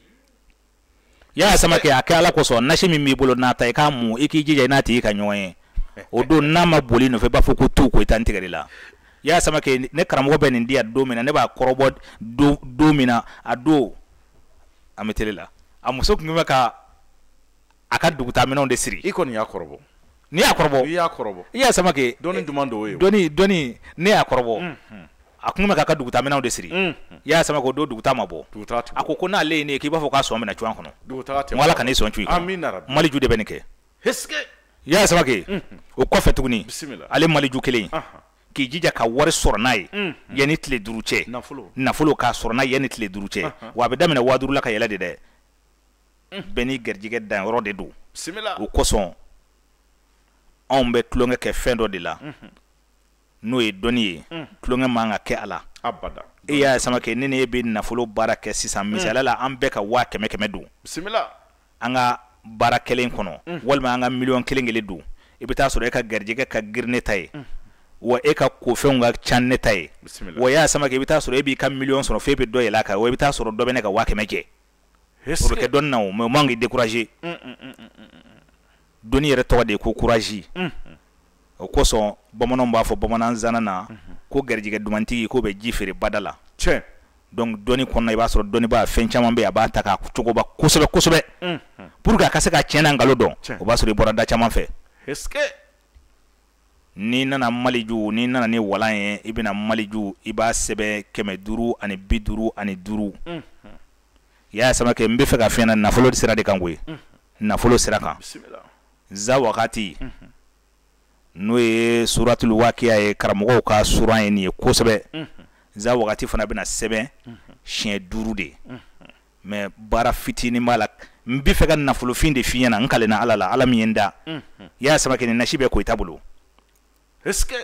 y'a Samake a kɛ Ala kosɔn nasi min b'i bolo n'a ta i k'a mun i k'i jija i n'a tigi ka ɲɔgɔn ye o don n'a ma boli nɔfɛ i b'a fɔ ko tu ko i tan tigɛ de la y'a Samake ne karamɔgɔ bɛ nin di yan don min na ne b'a kɔrɔbɔ don min na a don an bɛ tele la a muso tun bɛ ka a ka dugutaaminɛw de siri i kɔni y'a kɔrɔbɔ n'i y'a kɔrɔbɔ i y'a kɔrɔbɔ i y'a Samake dɔnni duman dɔ ye dɔnni dɔnni ne y'a kɔrɔbɔ a kun bɛ k'a ka dugutaaminɛw de siri i y'a Samake o don dugutaa ma bɔ a ko ko n'ale ye ne ye k'i b'a fɔ k'a sɔn minɛ cogoya kɔnɔ n Ala ka n'i sɔn cogo Maliju de bɛ nin kɛ y'a Samake o kɔfɛ tuguni ale Maliju kelen k'i jija ka wari sɔrɔ n'a ye yanni tile duuru cɛ nafolo k'a sɔrɔ n'a ye yanni tile duuru cɛ wa a bɛ daminɛ waa duuru la ka yɛlɛ de dɛ bɛɛ ni garijɛgɛ danyɔrɔ de don o kosɔn anw bɛ tulonkɛ kɛ fɛn dɔ de la n'o ye dɔnni ye tulonkɛ man ka kɛ a la e y'a Samake ne ni e bɛ nafolo baara kɛ sisan misaliya la an bɛɛ ka waa kɛmɛ kɛmɛ don an ka baara kelen kɔnɔ walima an ka miliyɔn kelen kelen don i bɛ taa sɔrɔ e ka garijɛgɛ ka girin ne ta ye wa e ka kofɛnw ka ca ne ta ye wa y'a Samake i bɛ taa sɔrɔ e b'i ka miliyɔn sɔrɔ f'e bɛ dɔ yɛlɛ a kan wa i bɛ taa sɔrɔ dɔ bɛ ne ka waa kɛmɛ jɛ o bɛ kɛ dɔnni na o mais o man k'i décourager dɔnni yɛrɛ tɔgɔ de ye ko courage o kosɔn bamananw b'a fɔ bamanan zana na ko garijɛgɛ dumantigi k'o bɛ ji feere bada la donc dɔnni kɔnɔ i b'a sɔrɔ dɔnni b'a fɛn caman bɛ a b'a ta k'a cogoba kosɛbɛ kosɛbɛ pour que a ka se ka tiɲɛ n'a nkalon dɔn o b'a sɔrɔ i bɔra da caman fɛ n'i nana Maliju n'i nana ni walan ye i bɛna Maliju i b'a sɛbɛn kɛmɛ duuru ani bi duuru ani duuru ya sama ke mbe fe ka fena nafolo sira de kan goyi nafolo sira kan bismillah za wakati no ye suratul waqiya ye karamogo ka suran ye ni kosebe za wakati fana bena sebe chien duru de mais bara fitini mala mbi fe ka nafolo fin de fiyana nkale na ala la ala mienda ya sama ke ni nashibe ko itabulu est-ce que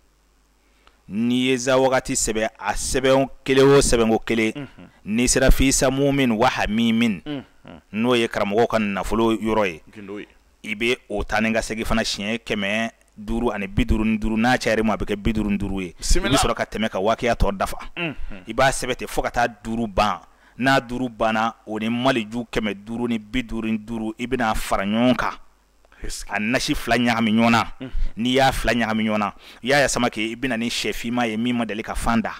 ni ye za wakati sebe a sebe on kele o sebe ngo kele ni sira fi sa mu'min wa hamimin no ye karamogo kan nafolo yoro ye gindoyi ibe o taninga segi fana chien keme duru ani biduru nduru na chaire mo abeke biduru nduru ye ibi soro ka teme ka wakiya to dafa iba sebete fo ka ta duru ban na duru bana oni mali ju keme duru ni biduru nduru ibina faranyonka anashi flanya mi nyona ni ya flanya mi nyona ya ya samake ibina ni chefima ye mima delika fanda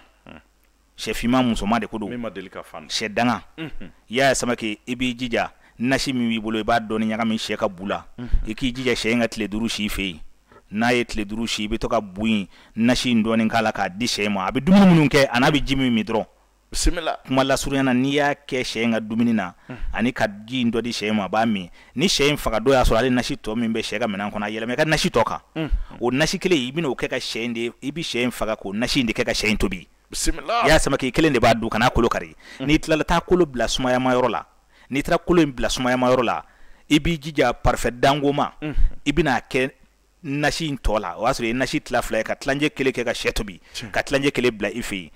chefima musoma de kudu mima delika fanda shedanga ya ya samake ibi jija nashi mi bolo ba doni nyaka mi sheka bula iki jija shenga tile duru shi fe na ye tile duru shi be to ka buin nashi ndoni kala ka di shema abi dumuni munun ke anabi jimi mi dro bismillah kuma la suryana ni ya ke shenga dumuni na ani ka gi ndodi shema ba mi ni shen faga do ya so ale nashi to mi be sheka menan kona yele me ka nashi to ka o nashi kele ibi no ke ka shende ibi shen faga ko nashi ndi ke ka shen to bi bismillah ya sama ke kele ne ba du kana kolo kare ni tlala ta kolo bla suma ya mayoro la ni tra kolo in bla suma ya mayoro la ibi jija parfait dangoma ibina ke nashi tola wasre nashi tla fla ka tlanje kele ke ka sheto bi ka tlanje kele bla ifi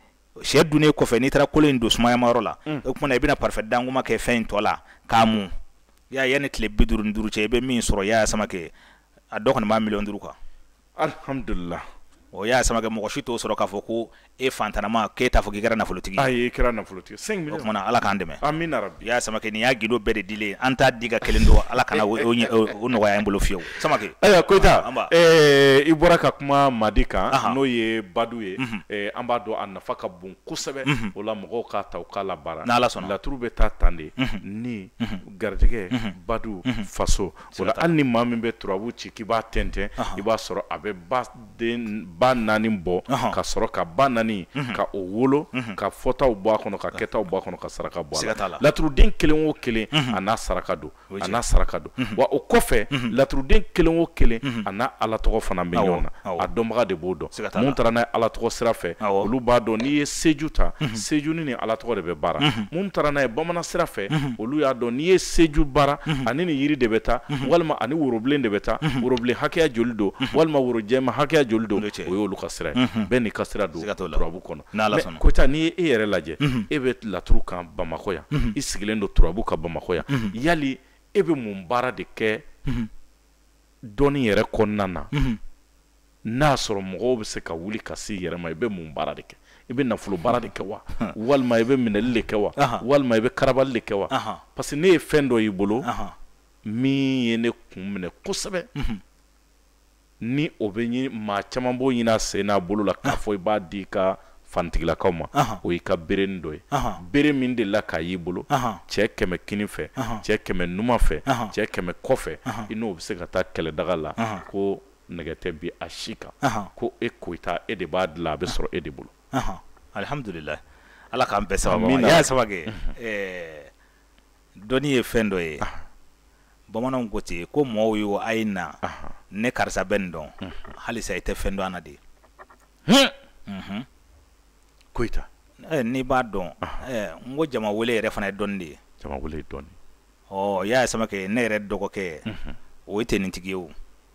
she dune ko fe ni tra kolo in do suma ya mayoro la ko na ibina parfait dangoma ke fe tola kamu ya yani tle biduru nduru che be min soro ya sama ke adoko na ma million nduru ka alhamdulillah o ya sama ke mo shito soro ka foko e fantana ma ke ta foki gara na folotigi ay kira na folotigi cinq millions kuma ala kan deme amin rabbi ya sama ke ni ya gido bede dile anta diga kelendo ala kana o no ya mbolo fiyo sama ke aya koita eh iboraka kuma madika no ye badu ye eh amba do annafa ka bon kusebe wala mo ka taw kala bara la turbe ta tande ni gardege badu faso wala anni mamin be turabu ci kiba tente iba soro abe ba den ba nani mbo ka soro ka ba nani ka o wolo ka fotaw bo akono ka ketaw bo akono ka saraka bo la turu den kelen o kelen ana saraka do ana saraka do wa o kofe la turu den kelen o kelen ana ala togo fana be nyona a dombaga de bodo mun tara na ala togo sira fe olu ba do ni ye sejuta seju ni ala togo de be bara mun tara na bamana sira fe olu ya do ni ye seju bara ani ni yiri de beta walma ani woroblen de beta woroblen hakya joldo walma woro jema hakya joldo o yolu kasira ben ni kasira do turabu kono ko ta ni e yere laje e be la turu kan Bamako ya isigilen do turabu ka Bamako ya yali e be mun bara de ke doni yere konnana na soro mo be se ka wuli kasi yere ma e be mun bara de ke e be nafulo bara de ke wa walma e be minelle ke wa walma e be karabal de ke wa parce ne fendo yibolo mi yene kumne kusabe ni obenyi ma caman bo nyina sena bolo la ka foi ba di ka fantigila kawma o ka berendo e bere min de la ka yibolo che keme kini fe che keme numa fe che keme kofe ino be se ka ta kele daga la ko negate bi ashika ko e koita e de bad la be soro e de bolo alhamdulillah ala ka mpesa ba ya sabage eh doni e fendo e bamanan gote ko mo yo aina ne karsa bendon hali sa ite fendo anade mhm koita eh ni ba don eh ngo jama wele re fana donde jama wele don oh ya sama ke ne re dogo ke o ite nintigi o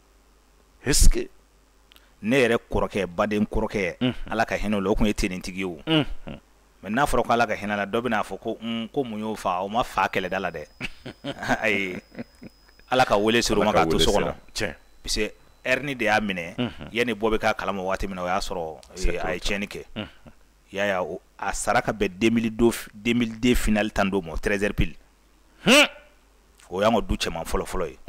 eske ne re koroke baden koroke ala ka heno lo kun ite nintigi o men na foro kala ka hinala do bina fo ko ko munyo fa o ma fa kele dala de ay ala ka wele suru ma ka to so kono bise erni de amine yani bobe ka kalama wati mina ya soro ay chenike ya ya a saraka be deux mille deux final tando mo treize heures pile o yango duche man folo folo yi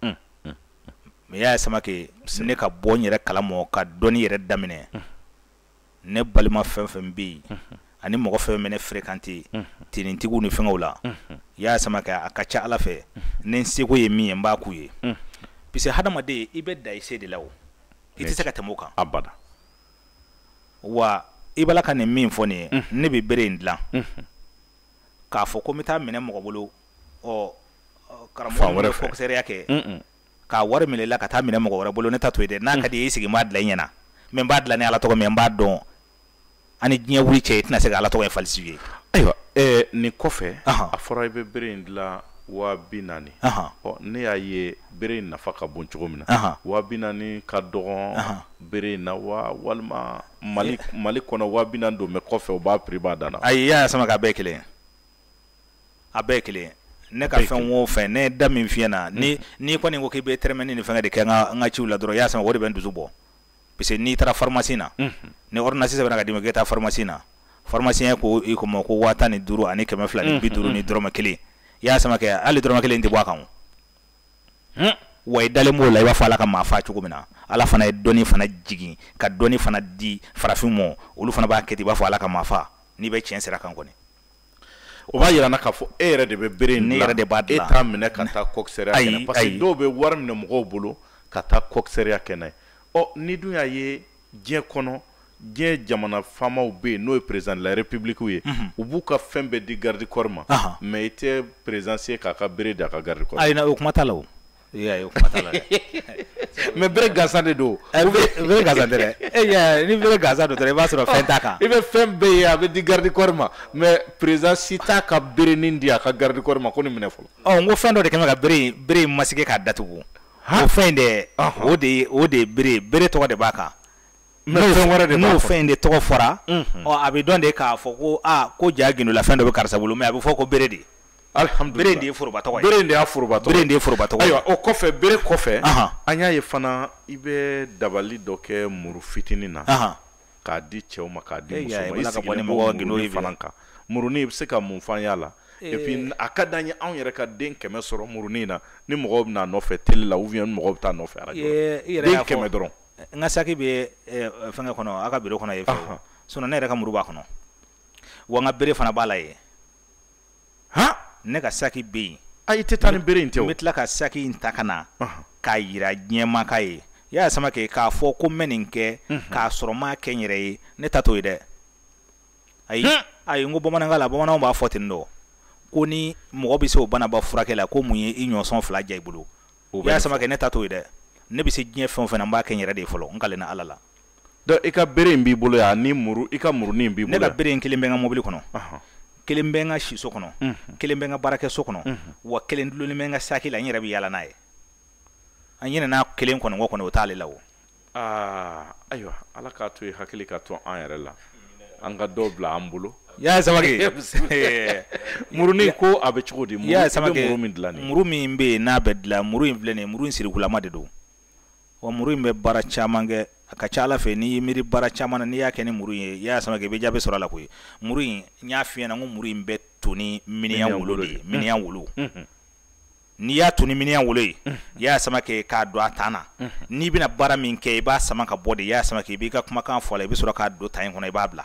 me ya sama ke ne ka bonyere kalamo ka doni yere damine ne balima fem fem bi ani mogo fem mene fréquenter tinintigu ni fengawla ya sama ka akacha ala fe nen sego ye mi mba kuye pise hadama de ibe da ise de lawo iti saka tamoka abada wa ibala kan min fo ne ne be bere ndla k'a fɔ ko n bɛ taa minɛ mɔgɔ bolo ɔ karamɔgɔ min bɛ coxeur kɛ k'a wari minɛ la ka taa minɛ mɔgɔ wɛrɛ bolo ne ta to yen dɛ n'a ka di i sigi n b'a dilan i ɲɛna mais n b'a dilan ni Ala tɔgɔ min n b'a dɔn ani diɲɛ wuli cɛ i tɛna se ka Ala tɔgɔ in falsifier ye. Ayiwa ɛɛ nin kɔfɛ a fɔra i bɛ bere in dilan wa bi naani ɔ ne y'a ye bere in nafa ka bon cogo min na wa bi naani ka dɔgɔn bere in na wa walima Mali Mali kɔnɔ wa bi naani don mais kɔfɛ o b'a prix b'a dan na. Ayi y'a sama k'a bɛɛ ye kelen a bɛɛ ye kelen ne ka fɛn o fɛn ne da min fiyɛ na ni ni kɔni ko k'i bɛ tɛrɛmɛni ni fɛngɛ de kɛ n ka ciw la dɔrɔn y'a sama o de bɛ n dusu bɔ parce que n'i taara pharmacie na ni ordonnance sɛbɛnna ka d'i ma k'i taa pharmacie na pharmacien ko i ko ma ko waa tan ni duuru ani kɛmɛ fila ni bi duuru ni dɔrɔmɛ kelen y'a sama kɛ hali dɔrɔmɛ kelen tɛ bɔ a kan wa i dalen b'o la i b'a fɔ Ala ka maa faa cogo min na Ala fana ye dɔnni fana jigin ka dɔnni fana di farafin mɔ olu fana b'a kɛ ten i b'a fɔ Ala ka maa faa n'i bɛ tiɲɛ sira kan kɔni. O b'a yira na k'a fɔ e yɛrɛ de bɛ bere in ne yɛrɛ de b'a dilan e t'a minɛ ka taa coxeur kɛnɛ parce que dɔw bɛ wari minɛ mɔgɔw bolo ka taa coxeur kɛnɛ ɔ ni dun y'a ye diɲɛ kɔnɔ diɲɛ jamana faamaw bɛ yen n'o ye président de la république ye u b'u ka fɛn bɛɛ di garde corps ma mais i tɛ président ye k'a ka bere da ka garde corps. Ayi na o kuma t'a la o. Iya o kuma t'a la dɛ. Mais bere gansan de don. Bere gansan tɛ dɛ. E ya ni bere gansan don dɔrɔn i b'a sɔrɔ fɛn t'a kan. I bɛ fɛn bɛɛ ye a bɛ di garde corps ma mais président si t'a ka bere nin di a ka garde corps ma ko nin minɛ fɔlɔ. Ɔ n ko fɛn dɔ de kɛmɛ ka bere bere masigi k'a datugu. O fɛn dɛ o de o de bere bere tɔgɔ de b'a kan. N'o fɛn wɛrɛ de b'a n'o fɛn de tɔgɔ fɔra ɔ a bɛ dɔn de k'a fɔ ko aa ko ja gindola fɛn dɔ bɛ karisa bolo mais a bɛ fɔ ko bere de. Bere de ye foroba tɔgɔ ye. Bere de y'a foroba tɔgɔ ye. Bere de ye foroba tɔgɔ ye. Ayiwa o kɔfɛ bere kɔfɛ an y'a ye fana i bɛ dabali dɔ kɛ muru fitinin na k'a di cɛw ma k'a di musow ma i sigilen b'o muruni fana kan muruni i bɛ se ka mun f'an y'a la et puis a ka d'an ye anw yɛrɛ ka den kɛmɛ sɔrɔ muruni na ni mɔgɔw bɛ n'a nɔfɛ télé la ou bien ni mɔgɔw bɛ taa nɔfɛ arajo la den kɛmɛ dɔrɔn. N ka saki bɛ fɛngɛ kɔnɔ a ka biro kɔnɔ yen fɛ sinon ne yɛrɛ ka muru b'a kɔnɔ wa n ka bere fana b'a la yen. Ne ka saki bɛ yen. Ayi tɛ taa ni bere in tɛ o. N bɛ tila ka saki in ta ka na k'a yira diɲɛmaa ka ye y'a sama kɛ k'a fɔ ko n bɛ nin kɛ k'a sɔrɔ n m'a kɛ n yɛrɛ ye ne ta t'o ye dɛ. Ayi ayi n ko bamanankan la bamananw b'a fɔ ten dɔ ko ni mɔgɔ bɛ se o banaba furakɛ la ko mun ye i ɲɔsɔn fila ja i bolo y'a sama kɛ ne ta t'o ye dɛ ne bɛ se diɲɛ fɛn o fɛn na n b'a kɛ n yɛrɛ de ye fɔlɔ n kalen na Ala la. Donc i ka bere in b'i bolo yan ni muru i ka murunin b'i bolo. Ne ka bere in kelen bɛ n ka mobili kɔnɔ. Kelen bɛ n ka siso kɔnɔ kelen bɛ n ka baarakɛso kɔnɔ wa kelen dulonin bɛ n ka saki la n yɛrɛ bɛ yaala n'a ye an ɲinɛna kelen kɔni ko kɔni o t'ale la o. Aa ayiwa Ala k'a to i hakili ka to an yɛrɛ la an ka dɔ bila an bolo. Y'a Samake murunin ko a bɛ cogo di y'a Samake muru min dilan nin muru min bɛ yen n'a bɛ dilan muru in filɛ nin ye muru in sirikulama de don wa muru in bɛ baara caman kɛ a ka ca Ala fɛ n'i ye miiri baara caman na n'i y'a kɛ ni muru in ye y'a Samake i bɛ jaabi sɔrɔ a la koyi muru in n y'a f'i ɲɛna n ko muru in bɛ to ni miniyan wolo de ye miniyan wolo n'i y'a to ni miniyan wolo ye y'a Samake k'a don a tan na n'i bɛna baara min kɛ i b'a sama ka bɔ de y'a Samake i b'i ka kumakan fɔ a la i bɛ sɔrɔ k'a don tan in kɔnɔ i b'a bila.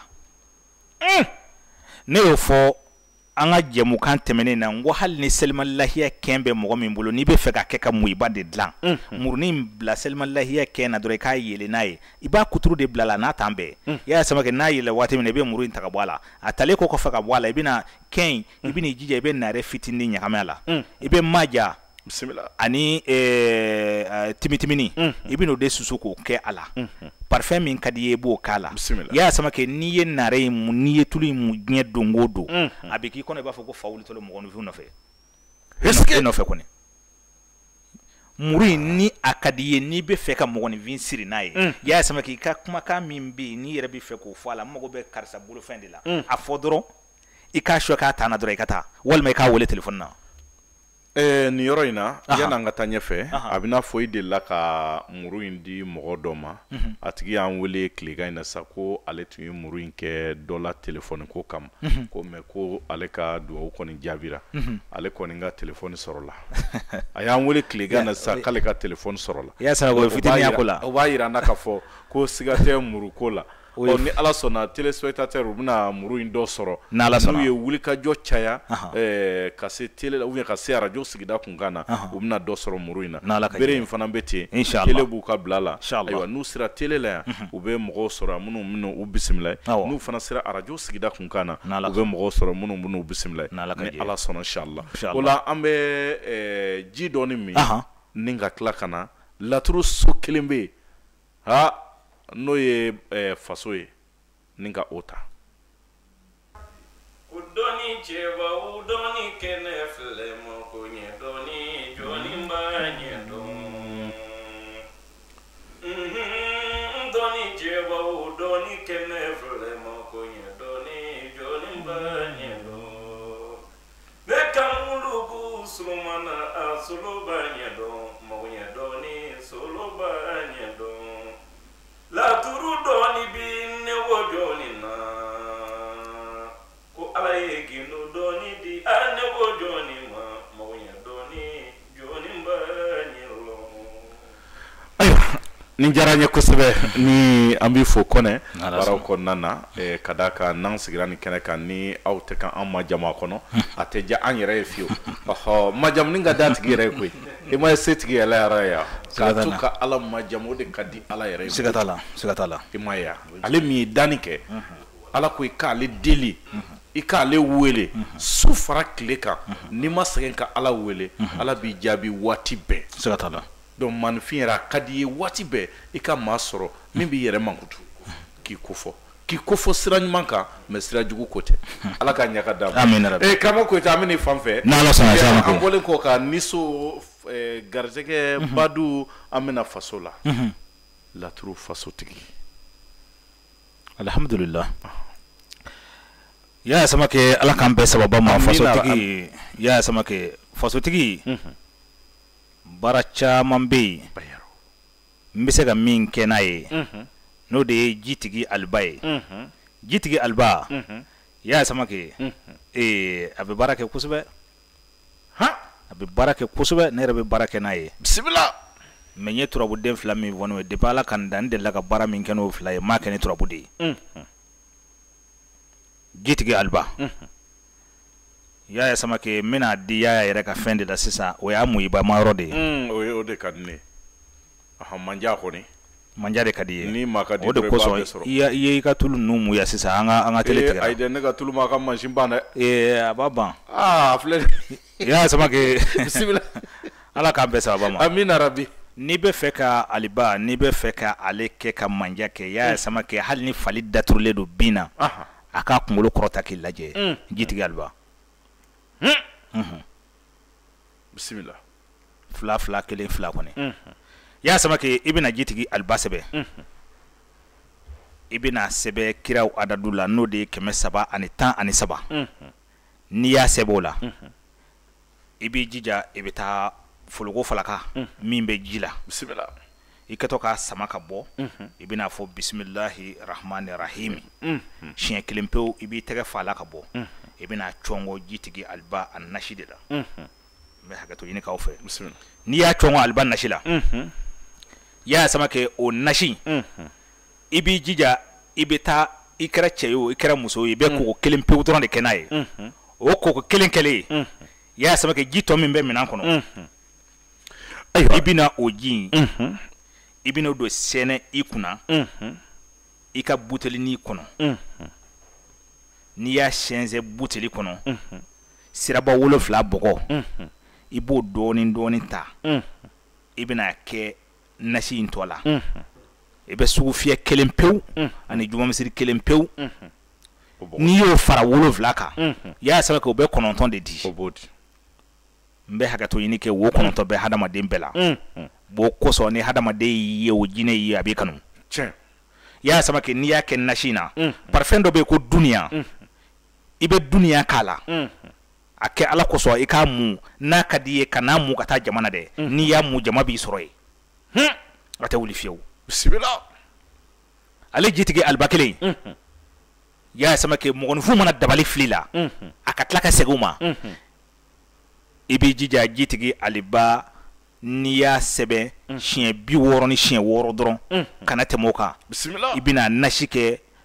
Ne y'o fɔ an ka jɛmukan tɛmɛnen na n ko hali ni selima lahiya kɛn bɛ mɔgɔ min bolo n'i bɛ fɛ ka kɛ ka muyiba de dilan murunin bila selima lahiya kɛn na dɔrɔn i k'a yɛlɛ n'a ye i b'a kuturu de bila la n'a tan bɛɛ y'a Samake n'a yɛlɛ waati min na i bɛ muru in ta ka bɔ a la a talen ko kɔfɛ ka bɔ a la i bɛna kɛn i bɛna i jija i bɛ nare fitinin ɲagami a la i bɛ maja ani timitimini i bɛn'o de susu k'o kɛ a la parfum min ka di i ye i b'o k'a la y'a Samake n'i ye nare in mun n'i ye tulu in mun diɲɛ don o don a bɛ k'i kɔnɔ i b'a fɔ ko fa wulitɔla mɔgɔninfin nɔfɛ e nɔfɛ kɔni muru in ni a ka di i ye n'i bɛ fɛ ka mɔgɔninfin siri n'a ye y'a Samake i ka kumakan min bɛ yen n'i yɛrɛ bɛ fɛ k'o fɔ a la n mago bɛ karisa bolofɛn de la a fɔ dɔrɔn i k'a sɔ k'a taa na dɔrɔn i ka taa walima i k'a wele telefɔni na. Eh, nin yɔrɔ in na yan'an ka taa ɲɛfɛ a bɛna fɔ i delila ka muru in di mɔgɔ dɔ ma a tigi y'an wele tilegan in na sa ko ale tun ye muru in kɛ dɔ la telefɔni ko kama ko mɛ ko ale ka duwawu kɔni jaabira ale kɔni ka telefɔni sɔrɔla a y'an wele tilegan na sa k'ale ka telefɔni sɔrɔla y'a Samake o fitiniya ko la o b'a yira an na k'a fɔ ko siga tɛ muru ko la ɔ ni ala sɔnna téléspectateur u bɛna muru in dɔ sɔrɔ n'ala sɔnna n'u ye wulikajɔ caya ɛɛ ka se télé la ou bien ka se radio sigida kunkan na u bɛna dɔ sɔrɔ muru in na bere in fana bɛ ten télé b'u ka bila la ayiwa n'u sera télé la yan u bɛ mɔgɔw sɔrɔ minnu minnu u bisimila n'u fana sera radio sigida kunkan na u bɛ mɔgɔw sɔrɔ minnu minnu u bisimila ni ala sɔnna inshallah o la an bɛ ɛɛ ji dɔɔni min ni ka tila ka na laturu so kelen bɛ yen ha n'o ye faso ye ni ka o ta o dɔɔni cɛba o dɔɔni kɛnɛ filɛ ma ko ɲɛ dɔɔni jɔnni b'a ɲɛ dɔn dɔɔni cɛba o dɔɔni kɛnɛ filɛ ma ko ɲɛ dɔɔni jɔnni b'a ɲɛ dɔn ne ka muluku surumana a solo b'a ɲɛ dɔn mɔgɔ ɲɛ dɔɔni solo b'a ɲɛ dɔn laturu dɔɔni bi ne wo jɔnni na ko ala ye gindo dɔɔni di a ne wo jɔnni ma mɔgɔ ɲɛ dɔɔni jɔnni b'a ɲɛ lɔn. ayiwa nin diyara n ye kosɛbɛ ni an b'i fo kɔnɛ baaraw kɔnɔna na ka d'a kan n'an sigira nin kɛnɛ kan ni aw tɛ kan an majamu a kɔnɔ a tɛ diya an yɛrɛ ye fiyewu ɔhɔ majamu ni ka d'a tigi yɛrɛ ye koyi i ma ye se tigi yɛrɛ yɛrɛ ye yan k'a to ka ala majamu o de ka di ala yɛrɛ ye siga t'a la siga t'a la i ma ye yan ale min ye danni kɛ ala ko i k'ale deli i k'ale wele su fara tile kan n'i ma sɛgɛn ka ala wele ala b'i jaabi waati bɛɛ siga t'a la donc manifin yɛrɛ a ka di ye waati bɛɛ i ka maa sɔrɔ min b'i yɛrɛ mankutu k'i kofɔ k'i kofɔ sira ɲuman kan mais sira jugu ko tɛ ala ka ɲɛ ka d'a ma amina rabi eh karamɔgɔ Koyita an bɛ nin fan fɛ n'ala sɔnna sa an bɔlen kɔ ka niso garijɛgɛ badu an bɛna faso la laturu fasotigi alhamdulillah ya sama ke ala kan bɛɛ sababa ma fasotigi ya sama ke fasotigi bara caman bɛ yen n bɛ se ka min kɛ n'a ye n'o de ye jitigi aliba ye jitigi aliba ya sama ke ee a bɛ baara kɛ kosɛbɛ a bɛ baara kɛ kosɛbɛ ne yɛrɛ bɛ baara kɛ n'a ye bisimila mais n ye turabuden fila min fɔ n'o ye depuis ala ka n da n delila ka baara min kɛ n'o fila ye n m'a kɛ ni turabu de ye jitigi aliba yaya sama ke n bɛna di yaya yɛrɛ ka fɛn de la sisan o y'a muyiba ma yɔrɔ de ye o ye o de ka di ne ye manja kɔni manja de ka di ye ni maa ka di o de kosɔn i ye i ka tulu ninnu muya sisan an ka an ka tele tigɛra ayi dɛ ne ka tulu ma ka mansin ban dɛ ee a b'a ban aa filɛ yaya sama ke bisimila ala k'an bɛɛ sababa ma amina rabi n'i bɛ fɛ ka aliba n'i bɛ fɛ ka ale kɛ ka manja kɛ yaya sama ke hali ni fali daturulen don bin na a k'a kunkolo kɔrɔta k'i lajɛ jitigi aliba bisimila fila fila kelen fila kɔni y'a sama ke i bɛna jitigi aliba sɛbɛ i bɛna sɛbɛ kiraw adadu la n'o de ye kɛmɛ saba ani tan ani saba n'i y'a sɛbɛ o la i b'i jija i bɛ taa foloko falaka min bɛ ji la bisimila i kɛtɔ k'a sama ka bɔ i bɛna fɔ bisimilahi rahmani rahimi siɲɛ kelen pewu i b'i tɛgɛ fa la ka bɔ i bɛna cɔngɔ jitigi aliba a nasi de la n bɛ hakɛto ɲini k'aw fɛ n'i y'a cɔngɔ aliba nasi la y'a sama kɛ o nasi i b'i jija i bɛ taa i kɛra cɛ ye o i kɛra muso ye i bɛ koko kelen pewu dɔrɔn de kɛ n'a ye o koko kelen kɛlen y'a sama kɛ ji tɔ min bɛ minɛn kɔnɔ i bɛna o ji in i bɛna o don sɛnɛ i kunna i ka buteli n'i kɔnɔ n'i y'a sɛnsɛn buteli kɔnɔ siraba wolonfila bɔgɔ i b'o dɔɔnin dɔɔnin ta i bɛna kɛ nasi in tɔ la i bɛ sugu fiyɛ kelen pewu ani jumamisiri kelen pewu n'i y'o fara wolonfila kan y'a sɛbɛn kɛ o bɛ kɔnɔntɔn de di n bɛ hakɛto ɲini kɛ wo kɔnɔntɔn bɛ hadamaden bɛɛ la b'o kosɔn ni hadamaden y'i ye o jinɛ y'i ye a b'i kanu y'a sɛbɛn kɛ n'i y'a kɛ nasi in na parfɛn dɔ bɛ yen ko duniya i bɛ duniya k'a la a kɛ ala kosɔn i k'a mun n'a ka di ye ka n'a mun ka taa jamana dɛ n'i y'a mun jama b'i sɔrɔ yen a tɛ wuli fiyewu bisimila ale jitigi aliba kelen y'a sɛbɛn kɛ mɔgɔninfin mana dabali fili la a ka tila ka segin o ma i b'i jija jitigi aliba n'i y'a sɛbɛn siɲɛ bi wɔɔrɔ ni siɲɛ wɔɔrɔ dɔrɔn kana tɛmɛ o kan i bɛna nasi kɛ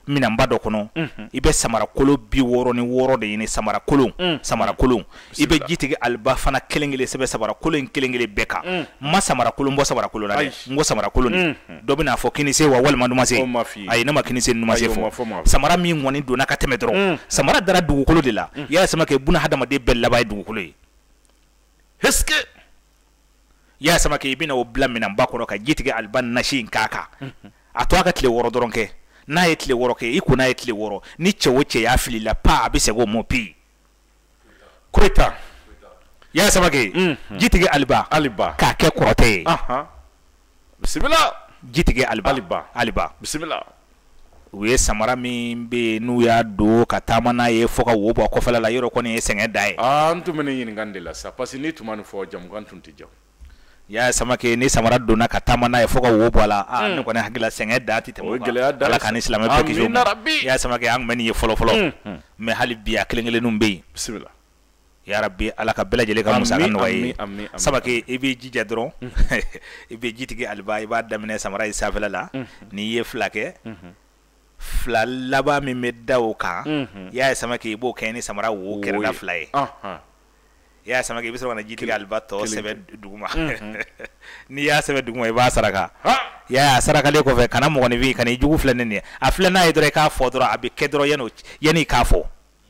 minanba dɔ kɔnɔ i bɛ samara kolo bi wɔɔrɔ ni wɔɔrɔ de ɲini samara kolon samara kolon i bɛ ji tigɛ aliba fana kelen kelen sɛbɛn samara kolon in kelen kelen bɛɛ kan ma samara kolon bɔ samara kolon na dɛ n ko samara kolon nin dɔ bɛna fɔ kinise wa walima numase ayi ne ma kinise numase fɔ samara min ŋɔni donna ka tɛmɛ dɔrɔn samara dara dugukolo de la i y'a sama kɛ buna hadamaden bɛɛ laban ye dugukolo ye heske i y'a sama kɛ i bɛna o bila minanba kɔnɔ ka ji tigɛ aliba nasi in k'a kan a to a ka tile wɔɔrɔ dɔrɔn kɛ n'a ye tile wɔɔrɔ kɛ i ko n'a ye tile wɔɔrɔ ni cɛ o cɛ y'a fili la pa a bɛ segin o mɔ pi koyita i y'a sama kɛ ji tigɛ aliba aliba k'a kɛ kɔrɔtɛ ye bisimila ji tigɛ aliba aliba aliba bisimila u ye samara min bɛ yen n'u y'a don ka taama n'a ye fo ka wo bɔ kɔfɛla la yɔrɔ kɔni ye sɛgɛn da ye aa n tun bɛ ne ɲininka de la sa parce que ni tuma nin fɔ jamukan tun tɛ ja i y'a sama kɛ ni samara donna ka taama n'a ye fo ka wo bɔ a la aa ne kɔni hakili la sɛgɛn da tɛ tɛmɛ o kan ala k'an ni silamɛ bɛɛ kisi o ma i y'a sama kɛ an tun bɛ nin ye fɔlɔ fɔlɔ mɛ hali bi a kelen kelenninw bɛ yen bisimila yarabi ala ka bɛɛ lajɛlen ka musaka nɔgɔya ye sabake i b'i jija dɔrɔn i bɛ ji tigɛ aliba i b'a daminɛ samara ye sanfɛla la n'i ye fila kɛ fila laban min bɛ da o kan i y'a sama kɛ i b'o kɛ ni samara wo kɛrɛda fila ye i y'a sama kɛ i bɛ sɔrɔ ka na ji tigɛ aliba tɔ sɛbɛn duguma n'i y'a sɛbɛn duguma i b'a saraka i y'a sarakalen kɔfɛ kana mɔgɔninfin ka n'i jugu filɛ nin ye a filɛ n'a ye dɔrɔn i k'a fɔ dɔrɔn a bɛ kɛ dɔrɔn yanni i k'a fɔ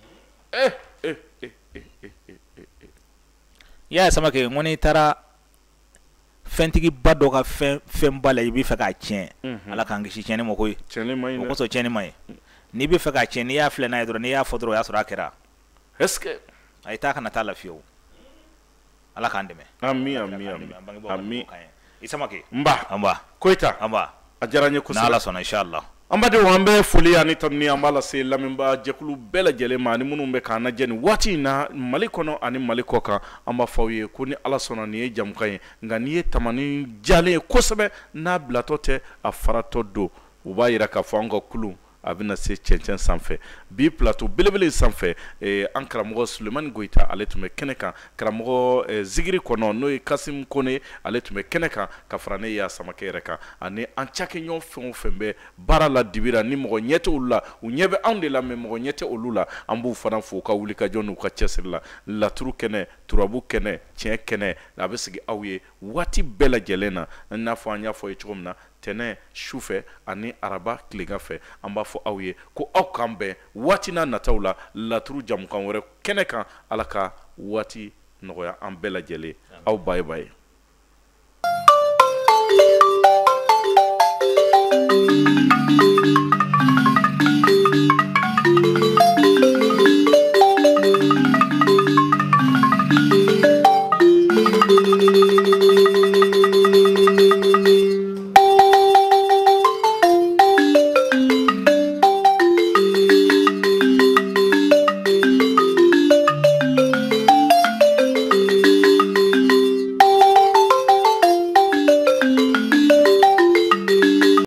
i y'a sama kɛ ŋo n'i taara fɛntigiba dɔ ka fɛn fɛnba la i b'i fɛ k'a tiɲɛ ala k'an kisi tiɲɛni ma koyi o kosɔn tiɲɛni ma ye n'i b'i fɛ k'a tiɲɛ n'i y'a filɛ n'a ye dɔrɔn n'i y'a fɔ dɔrɔn o y'a sɔrɔ a kɛra est-ce a ye taa kana taa lafiya o ala k'an dɛmɛ ami ami ami i sama kɛ n ba an ba koyita an ba a diyara n ye kosɛbɛ n'ala sɔnna inshallah an badenw an bɛ foli ani tanuni an b'a lase lamɛnbaa jɛkulu bɛɛ lajɛlen ma ani minnu bɛ k'an lajɛ nin waati in na mali kɔnɔ ani mali kɔ kan an b'a fɔ aw ye ko ni ala sɔnna nin ye jamukan ye nka nin ye tamani jalen ye kosɛbɛ n'a bilatɔ tɛ a faratɔ don u b'a yira k'a fɔ an ka kulu a bɛna se cɛncɛn sanfɛ bi plateau belebele sanfɛ an karamɔgɔ Sulemani Goyita ale tun bɛ kɛnɛ kan karamɔgɔ zigiri kɔnɔ n'o ye Kasim Kone ale tun bɛ kɛnɛ kan ka fara ne y'a samakɛ yɛrɛ kan ani an cakɛɲɔgɔn fɛn o fɛn bɛ baara la dibira ni mɔgɔ ɲɛ tɛ olu la u ɲɛ bɛ anw de la mɛ mɔgɔ ɲɛ tɛ olu la an b'u fana fo ka wuli ka jɔ n'u ka cɛsiri la laturu kɛnɛ turabu kɛnɛ tiɲɛ kɛnɛ a bɛ sigi aw ye waati bɛɛ lajɛlen na i n'a fɔ an y'a fɔ ye cogo min na tɛnɛ sufɛ ani araba tilegan fɛ an b'a fɔ aw ye ko aw k'an bɛn waati n'a nataw la laturu jamukan wɛrɛ kɛnɛ kan ala ka waati nɔgɔya an bɛɛ lajɛlen aw baye baye